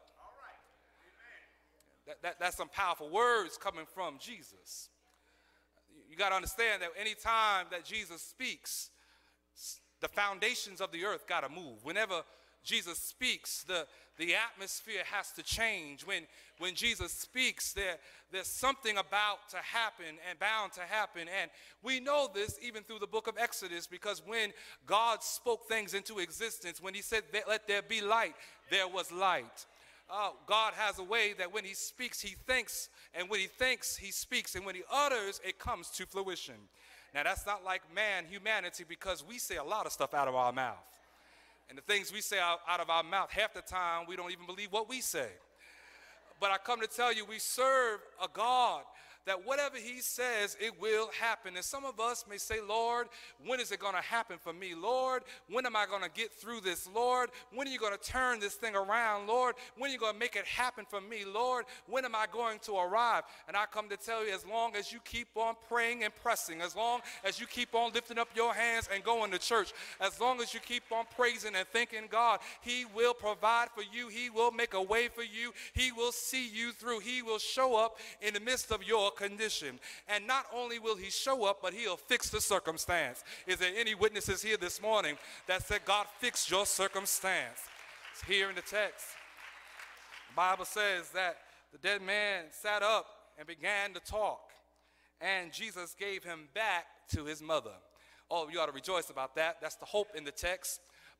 All right. That's some powerful words coming from Jesus. You got to understand that any time that Jesus speaks, the foundations of the earth got to move. Whenever Jesus speaks, the atmosphere has to change. When Jesus speaks, there's something about to happen and bound to happen. And we know this even through the book of Exodus, because when God spoke things into existence, when he said, let there be light, there was light. God has a way that when he speaks, he thinks, and when he thinks, he speaks, and when he utters, it comes to fruition. Now, that's not like humanity, because we say a lot of stuff out of our mouth. And the things we say out of our mouth, half the time, we don't even believe what we say. But I come to tell you, we serve a God that whatever he says, it will happen. And some of us may say, Lord, when is it going to happen for me? Lord, when am I going to get through this? Lord, when are you going to turn this thing around? Lord, when are you going to make it happen for me? Lord, when am I going to arrive? And I come to tell you, as long as you keep on praying and pressing, as long as you keep on lifting up your hands and going to church, as long as you keep on praising and thanking God, he will provide for you. He will make a way for you. He will see you through. He will show up in the midst of your condition. And not only will he show up, but he'll fix the circumstance. Is there any witnesses here this morning that said God fixed your circumstance? It's here in the text. The Bible says that the dead man sat up and began to talk, and Jesus gave him back to his mother. Oh, you ought to rejoice about that. That's the hope in the text,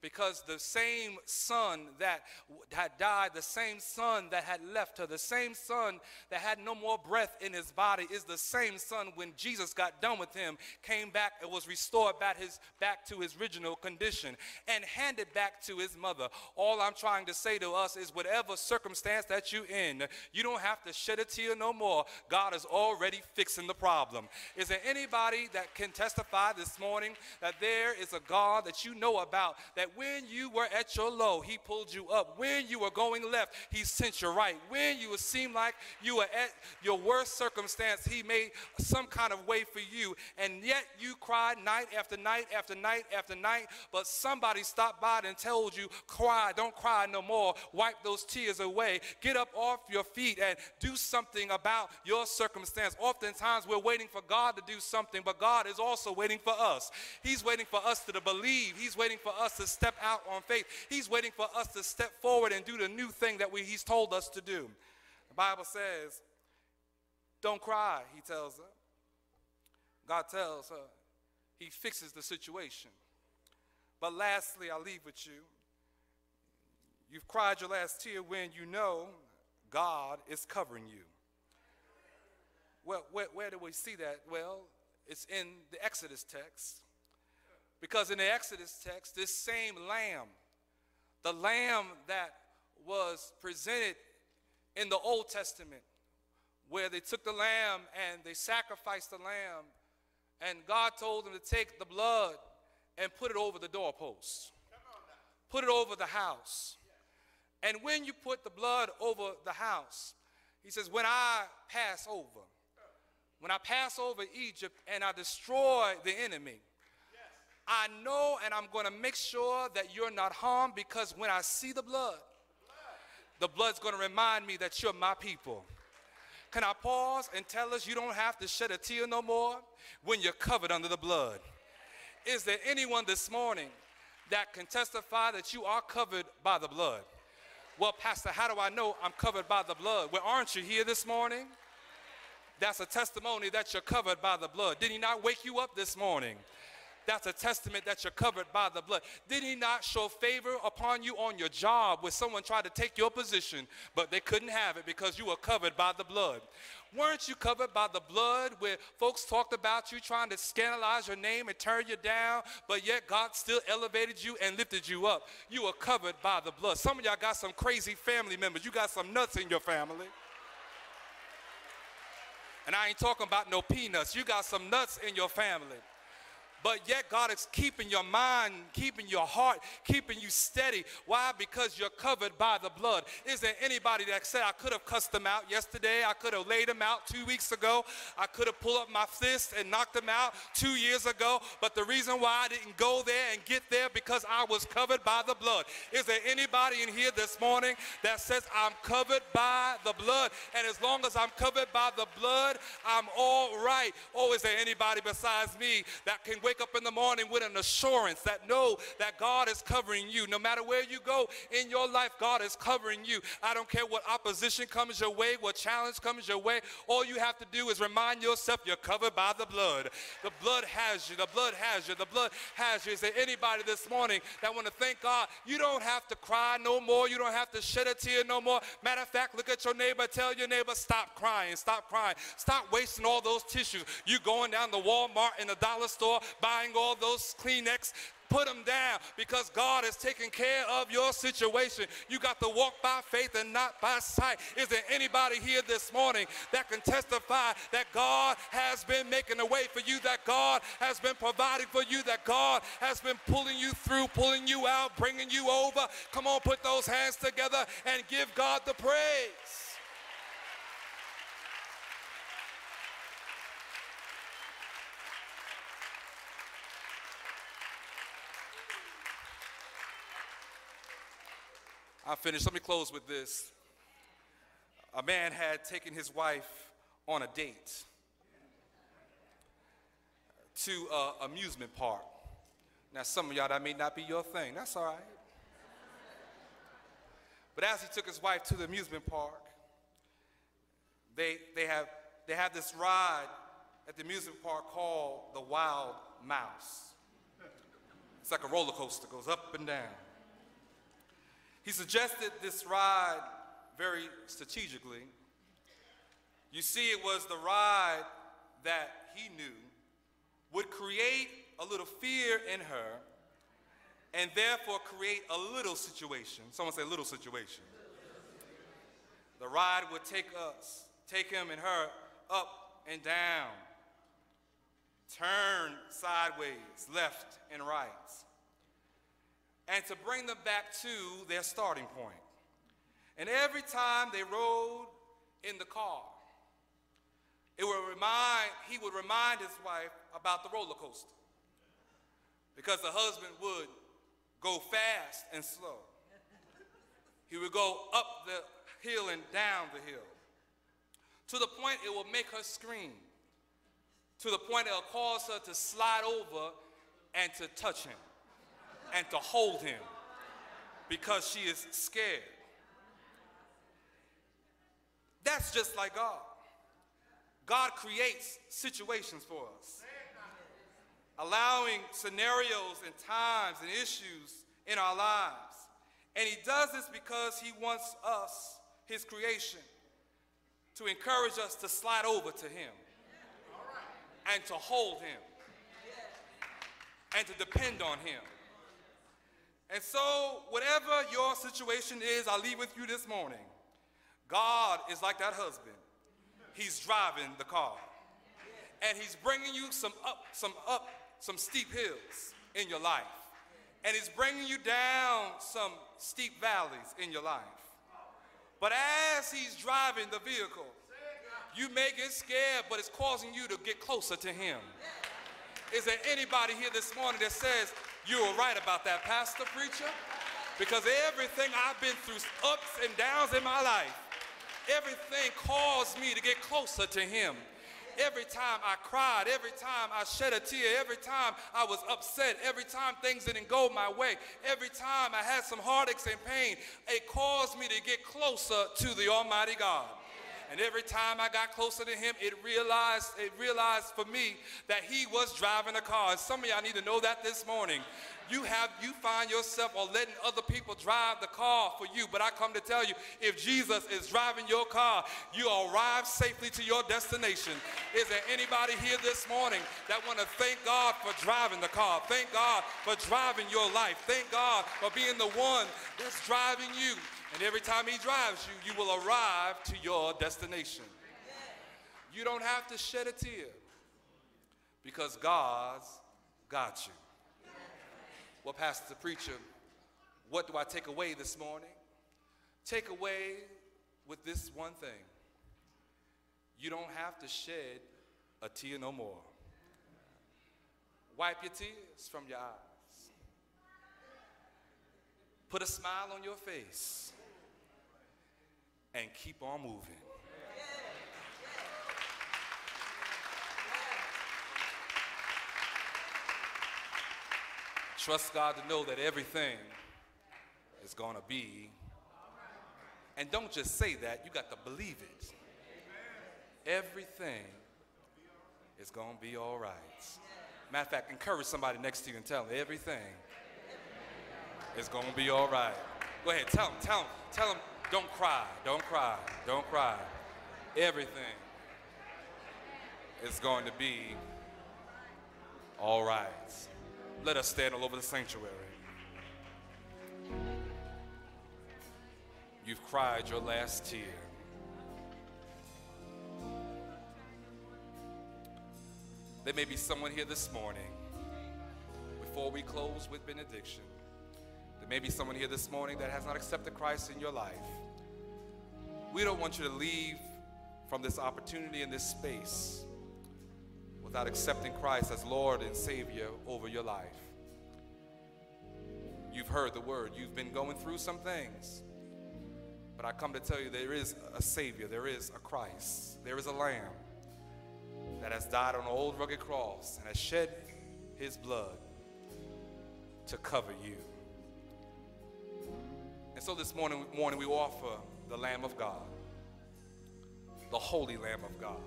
Because the same son that had died, the same son that had left her, the same son that had no more breath in his body is the same son when Jesus got done with him, came back and was restored back to his original condition and handed back to his mother. All I'm trying to say to us is whatever circumstance that you're in, you don't have to shed a tear no more. God is already fixing the problem. Is there anybody that can testify this morning that there is a God that you know about, that when you were at your low, he pulled you up. When you were going left, he sent you right. When you seemed like you were at your worst circumstance, he made some kind of way for you. And yet you cried night after night after night after night, but somebody stopped by and told you, cry, don't cry no more. Wipe those tears away. Get up off your feet and do something about your circumstance. Oftentimes we're waiting for God to do something, but God is also waiting for us. He's waiting for us to believe. He's waiting for us to step out on faith. He's waiting for us to step forward and do the new thing that he's told us to do. The Bible says, don't cry, he tells her. God tells her, he fixes the situation. But lastly, I'll leave with you. You've cried your last tear when you know God is covering you. Well, where do we see that? Well, it's in the Exodus text. Because in the Exodus text, this same lamb, the lamb that was presented in the Old Testament, where they took the lamb and they sacrificed the lamb, and God told them to take the blood and put it over the doorpost, put it over the house. And when you put the blood over the house, he says, when I pass over Egypt and I destroy the enemy, I know and I'm going to make sure that you're not harmed, because when I see the blood's going to remind me that you're my people. Can I pause and tell us you don't have to shed a tear no more when you're covered under the blood? Is there anyone this morning that can testify that you are covered by the blood? Well, Pastor, how do I know I'm covered by the blood? Well, aren't you here this morning? That's a testimony that you're covered by the blood. Did he not wake you up this morning? That's a testament that you're covered by the blood. Did he not show favor upon you on your job where someone tried to take your position, but they couldn't have it because you were covered by the blood? Weren't you covered by the blood where folks talked about you trying to scandalize your name and turn you down, but yet God still elevated you and lifted you up? You were covered by the blood. Some of y'all got some crazy family members. You got some nuts in your family. And I ain't talking about no peanuts. You got some nuts in your family. But yet God is keeping your mind, keeping your heart, keeping you steady. Why? Because you're covered by the blood. Is there anybody that said, I could have cussed them out yesterday, I could have laid them out 2 weeks ago, I could have pulled up my fist and knocked them out 2 years ago, but the reason why I didn't go there and get there, because I was covered by the blood? Is there anybody in here this morning that says, I'm covered by the blood, and as long as I'm covered by the blood, I'm all right? Or is there anybody besides me that can wake up in the morning with an assurance that know that God is covering you? No matter where you go in your life, God is covering you. I don't care what opposition comes your way, what challenge comes your way. All you have to do is remind yourself you're covered by the blood. The blood has you. The blood has you. The blood has you. Is there anybody this morning that want to thank God? You don't have to cry no more. You don't have to shed a tear no more. Matter of fact, look at your neighbor. Tell your neighbor, stop crying. Stop crying. Stop wasting all those tissues. You going down to Walmart in the dollar store, buying all those Kleenex. Put them down, because God is taking care of your situation. You got to walk by faith and not by sight. Is there anybody here this morning that can testify that God has been making a way for you, that God has been providing for you, that God has been pulling you through, pulling you out, bringing you over? Come on, put those hands together and give God the praise. I'm finished. Let me close with this. A man had taken his wife on a date to an amusement park. Now, some of y'all, that may not be your thing. That's all right. But as he took his wife to the amusement park, they have this ride at the amusement park called the Wild Mouse. It's like a roller coaster, goes up and down. He suggested this ride very strategically. You see, it was the ride that he knew would create a little fear in her and therefore create a little situation. Someone say little situation. The ride would take him and her up and down, turn sideways, left and right, and to bring them back to their starting point. And every time they rode in the car, he would remind his wife about the roller coaster, because the husband would go fast and slow. He would go up the hill and down the hill, to the point it will make her scream, to the point it will cause her to slide over and to touch him and to hold him because she is scared. That's just like God. God creates situations for us, allowing scenarios and times and issues in our lives. And he does this because he wants us, his creation, to encourage us to slide over to him and to hold him and to depend on him. And so whatever your situation is, I leave with you this morning. God is like that husband. He's driving the car, and he's bringing you some steep hills in your life, and he's bringing you down some steep valleys in your life. But as he's driving the vehicle, you may get scared, but it's causing you to get closer to him. Is there anybody here this morning that says, you were right about that, pastor, preacher? Because everything I've been through, ups and downs in my life, everything caused me to get closer to him. Every time I cried, every time I shed a tear, every time I was upset, every time things didn't go my way, every time I had some heartaches and pain, it caused me to get closer to the Almighty God. And every time I got closer to him, it realized for me that he was driving a car. And some of y'all need to know that this morning. You find yourself or letting other people drive the car for you. But I come to tell you, if Jesus is driving your car, you arrive safely to your destination. Is there anybody here this morning that want to thank God for driving the car? Thank God for driving your life. Thank God for being the one that's driving you. And every time he drives you, you will arrive to your destination. You don't have to shed a tear because God's got you. Well, Pastor, Preacher, what do I take away this morning? Take away with this one thing. You don't have to shed a tear no more. Wipe your tears from your eyes. Put a smile on your face and keep on moving. Trust God to know that everything is going to be. And don't just say that, you got to believe it. Everything is going to be all right. Matter of fact, encourage somebody next to you and tell them everything is going to be all right. Go ahead, tell them, don't cry, don't cry, don't cry. Everything is going to be all right. Let us stand all over the sanctuary. You've cried your last tear. There may be someone here this morning, before we close with benediction, there may be someone here this morning that has not accepted Christ in your life. We don't want you to leave from this opportunity in this space without accepting Christ as Lord and Savior over your life. You've heard the word. You've been going through some things. But I come to tell you there is a Savior. There is a Christ. There is a Lamb that has died on an old rugged cross and has shed his blood to cover you. And so this morning we offer the Lamb of God, the Holy Lamb of God.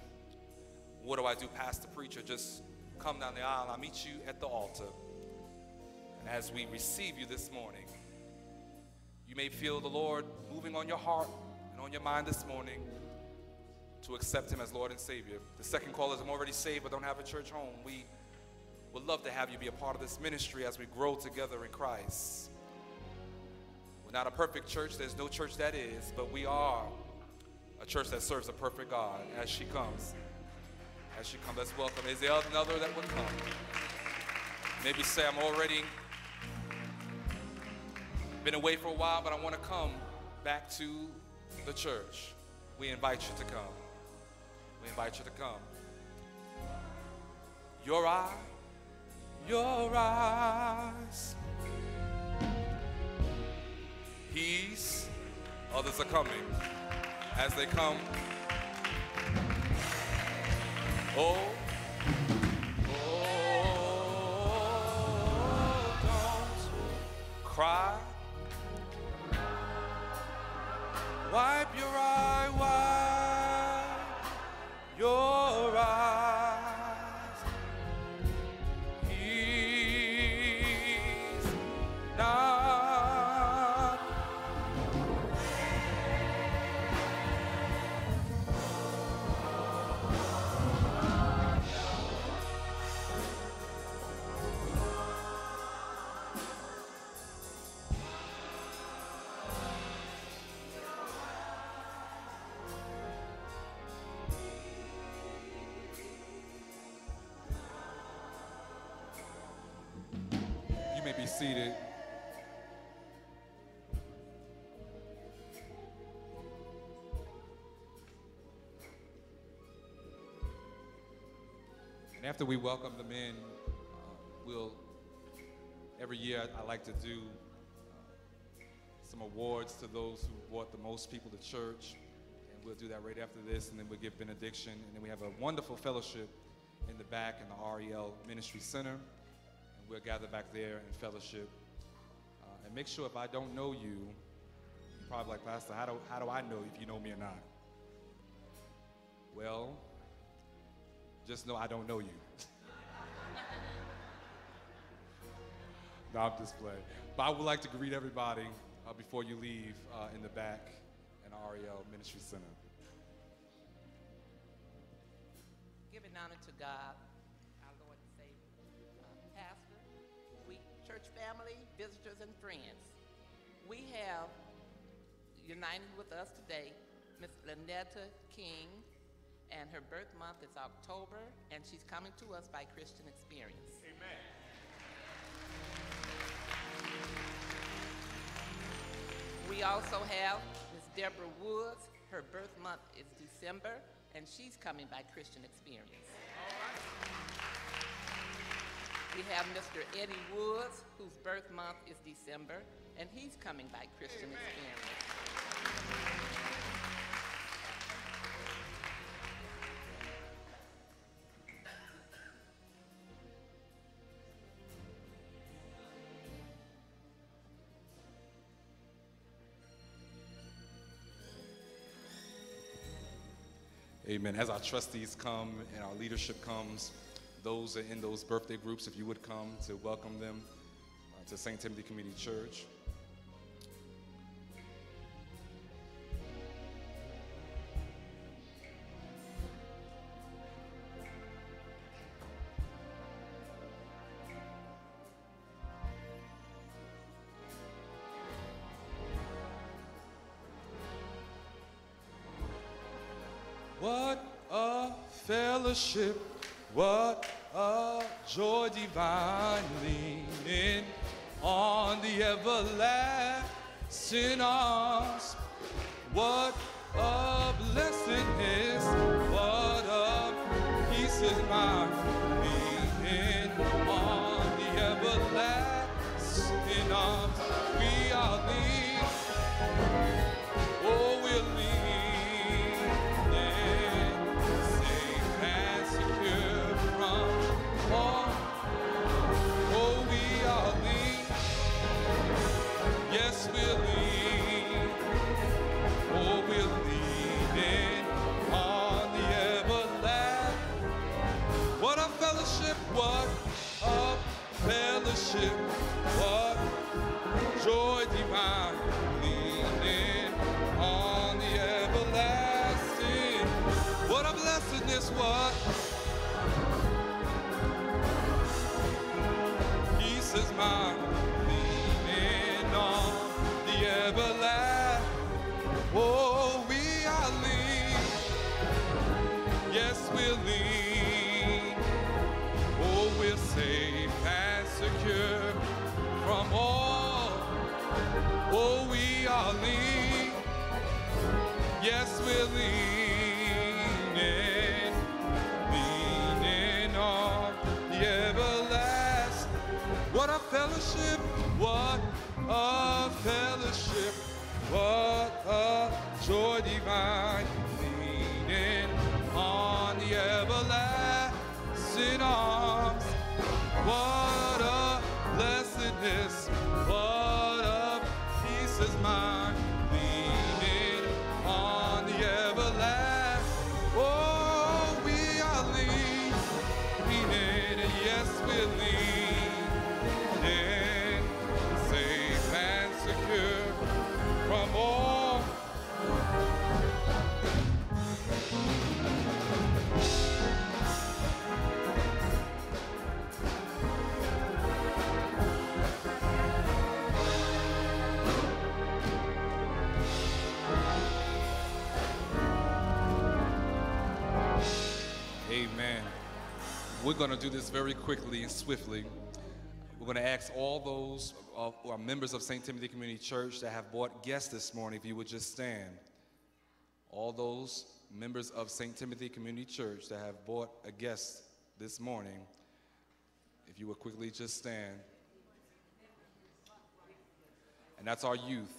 What do I do, Pastor Preacher? Just come down the aisle. I'll meet you at the altar. as we receive you this morning. You may feel the Lord moving on your heart and on your mind this morning to accept him as Lord and Savior. The second call is, I'm already saved but don't have a church home. We would love to have you be a part of this ministry as we grow together in Christ. We're not a perfect church. There's no church that is, but we are a church that serves a perfect God. As she comes, let's welcome. Is there another that would come? Maybe say, I'm already been away for a while, but I want to come back to the church. We invite you to come. We invite you to come. Your eyes. He's, others are coming. As they come, oh, don't cry. Wipe your eye, wipe your eyes. He's not. Be seated. And after we welcome them in, we'll, every year I like to do some awards to those who brought the most people to church. And we'll do that right after this, and then we'll give benediction. And then we have a wonderful fellowship in the back in the REL Ministry Center. We'll gather back there and fellowship. And make sure if I don't know you, you're probably like, Pastor, how do I know if you know me or not? Well, just know I don't know you. No, I'm just playing. But I would like to greet everybody before you leave in the back in the REL Ministry Center. Giving honor to God, our Lord and Savior, Pastor, church family, visitors, and friends. We have united with us today Miss Lynetta King, and her birth month is October, and she's coming to us by Christian Experience. Amen. We also have Miss Deborah Woods. Her birth month is December, and she's coming by Christian Experience. All right. We have Mr. Eddie Woods, whose birth month is December, and he's coming by Christian Experience. Amen. As our trustees come and our leadership comes, those are in those birthday groups, if you would come to welcome them to St. Timothy Community Church. What a fellowship, what a joy divine, leaning on the everlasting arms. What a blessedness, what a peace of mind, leaning on the everlasting arms. We are leaning, oh, we're leaning. Yes, we'll lean, oh, we'll lean on the everlasting. What a fellowship, what a fellowship. fellowship, what joy divine, leaning on the everlasting. What a blessedness, what peace is mine, leaning on the everlasting. Oh, we are lean, yes, we're lean. Oh, we're safe and secure from all. Oh, we are lean, yes, we're leaning, leaning on the everlasting. What a fellowship, what a fellowship, what a joy divine, leaning on the everlasting arms. What a blessedness, what a peace is mine, leaning on the everlasting. Oh, we are leaning, and yes, we're leaning, safe and secure from all. Amen. We're going to do this very quickly and swiftly. We're going to ask all those who are members of St. Timothy Community Church that have brought guests this morning, if you would just stand. All those members of St. Timothy Community Church that have brought a guest this morning, if you would quickly just stand. And that's our youth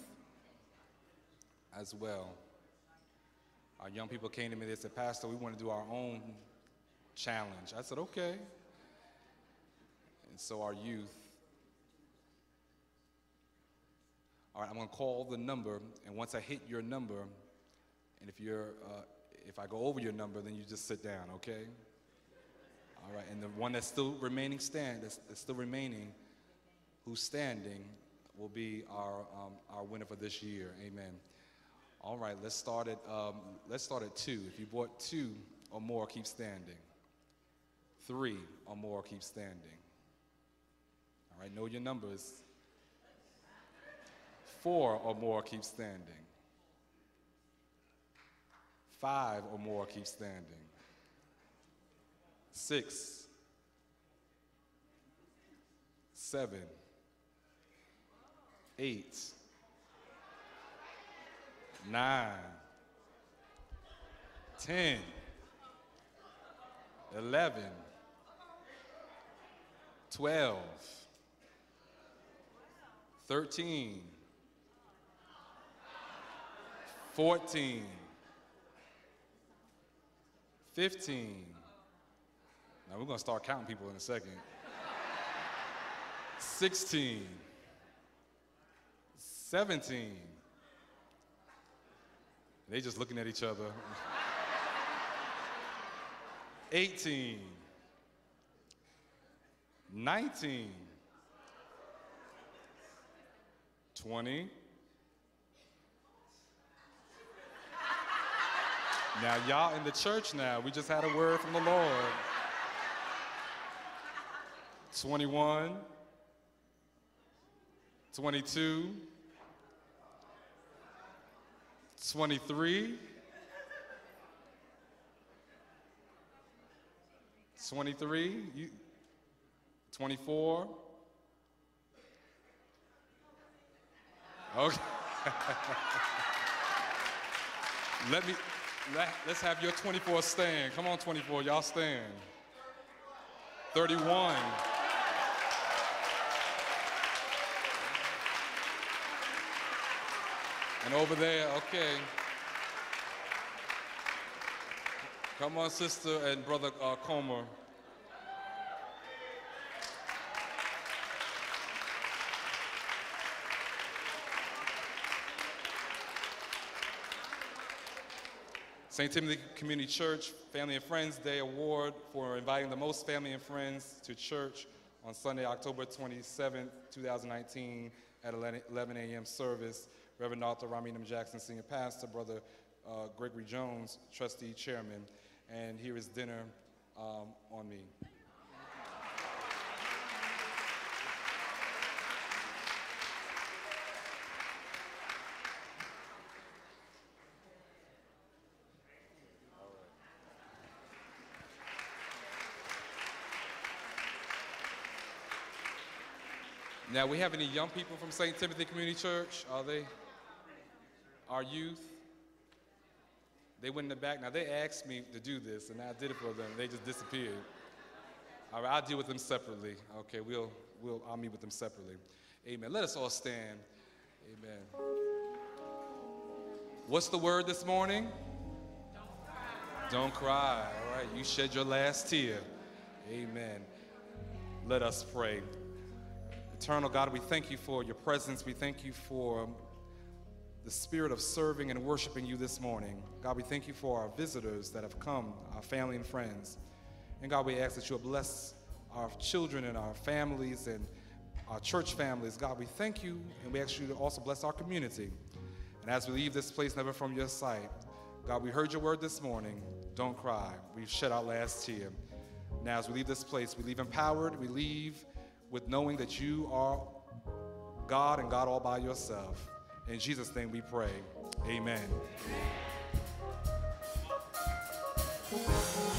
as well. Our young people came to me, they said, Pastor, we want to do our own challenge. I said, okay. And so our youth. All right, I'm going to call the number, and once I hit your number, and if I go over your number, then you just sit down, okay? All right, and the one that's still remaining that's still remaining, who's standing, will be our winner for this year. Amen. All right, let's start at 2. If you bought 2 or more, keep standing. 3 or more, keep standing. All right, know your numbers. 4 or more, keep standing. 5 or more, keep standing. 6, 7, 8, 9, 10, 11, 12, 13, 14, 15. Now we're going to start counting people in a second. 16, 17. They just looking at each other. 18, 19, 20. Now y'all in the church now, we just had a word from the Lord. 21, 22, 23, 24. Okay. Let's have your 24 stand. Come on, 24, y'all stand. 31. And over there, okay. Come on, sister and brother Comer. St. Timothy Community Church Family and Friends Day Award for inviting the most family and friends to church on Sunday, October 27th, 2019, at 11 a.m. service. Reverend Dr. Rameen Jackson, Senior Pastor, Brother Gregory Jones, Trustee Chairman, and here is dinner on me. Now, we have any young people from St. Timothy Community Church? Are they? Our youth? They went in the back. Now, they asked me to do this, and I did it for them. They just disappeared. All right, I'll deal with them separately. Okay, I'll meet with them separately. Amen. Let us all stand. Amen. What's the word this morning? Don't cry. Don't cry. All right, you shed your last tear. Amen. Let us pray. Eternal God, we thank you for your presence. We thank you for the spirit of serving and worshiping you this morning. God, we thank you for our visitors that have come, our family and friends. And God, we ask that you'll bless our children and our families and our church families. God, we thank you, and we ask you to also bless our community. And as we leave this place, never from your sight, God, we heard your word this morning. Don't cry. We've shed our last tear. Now, as we leave this place, we leave empowered. We leave with knowing that you are God and God all by yourself. In Jesus' name we pray. Amen.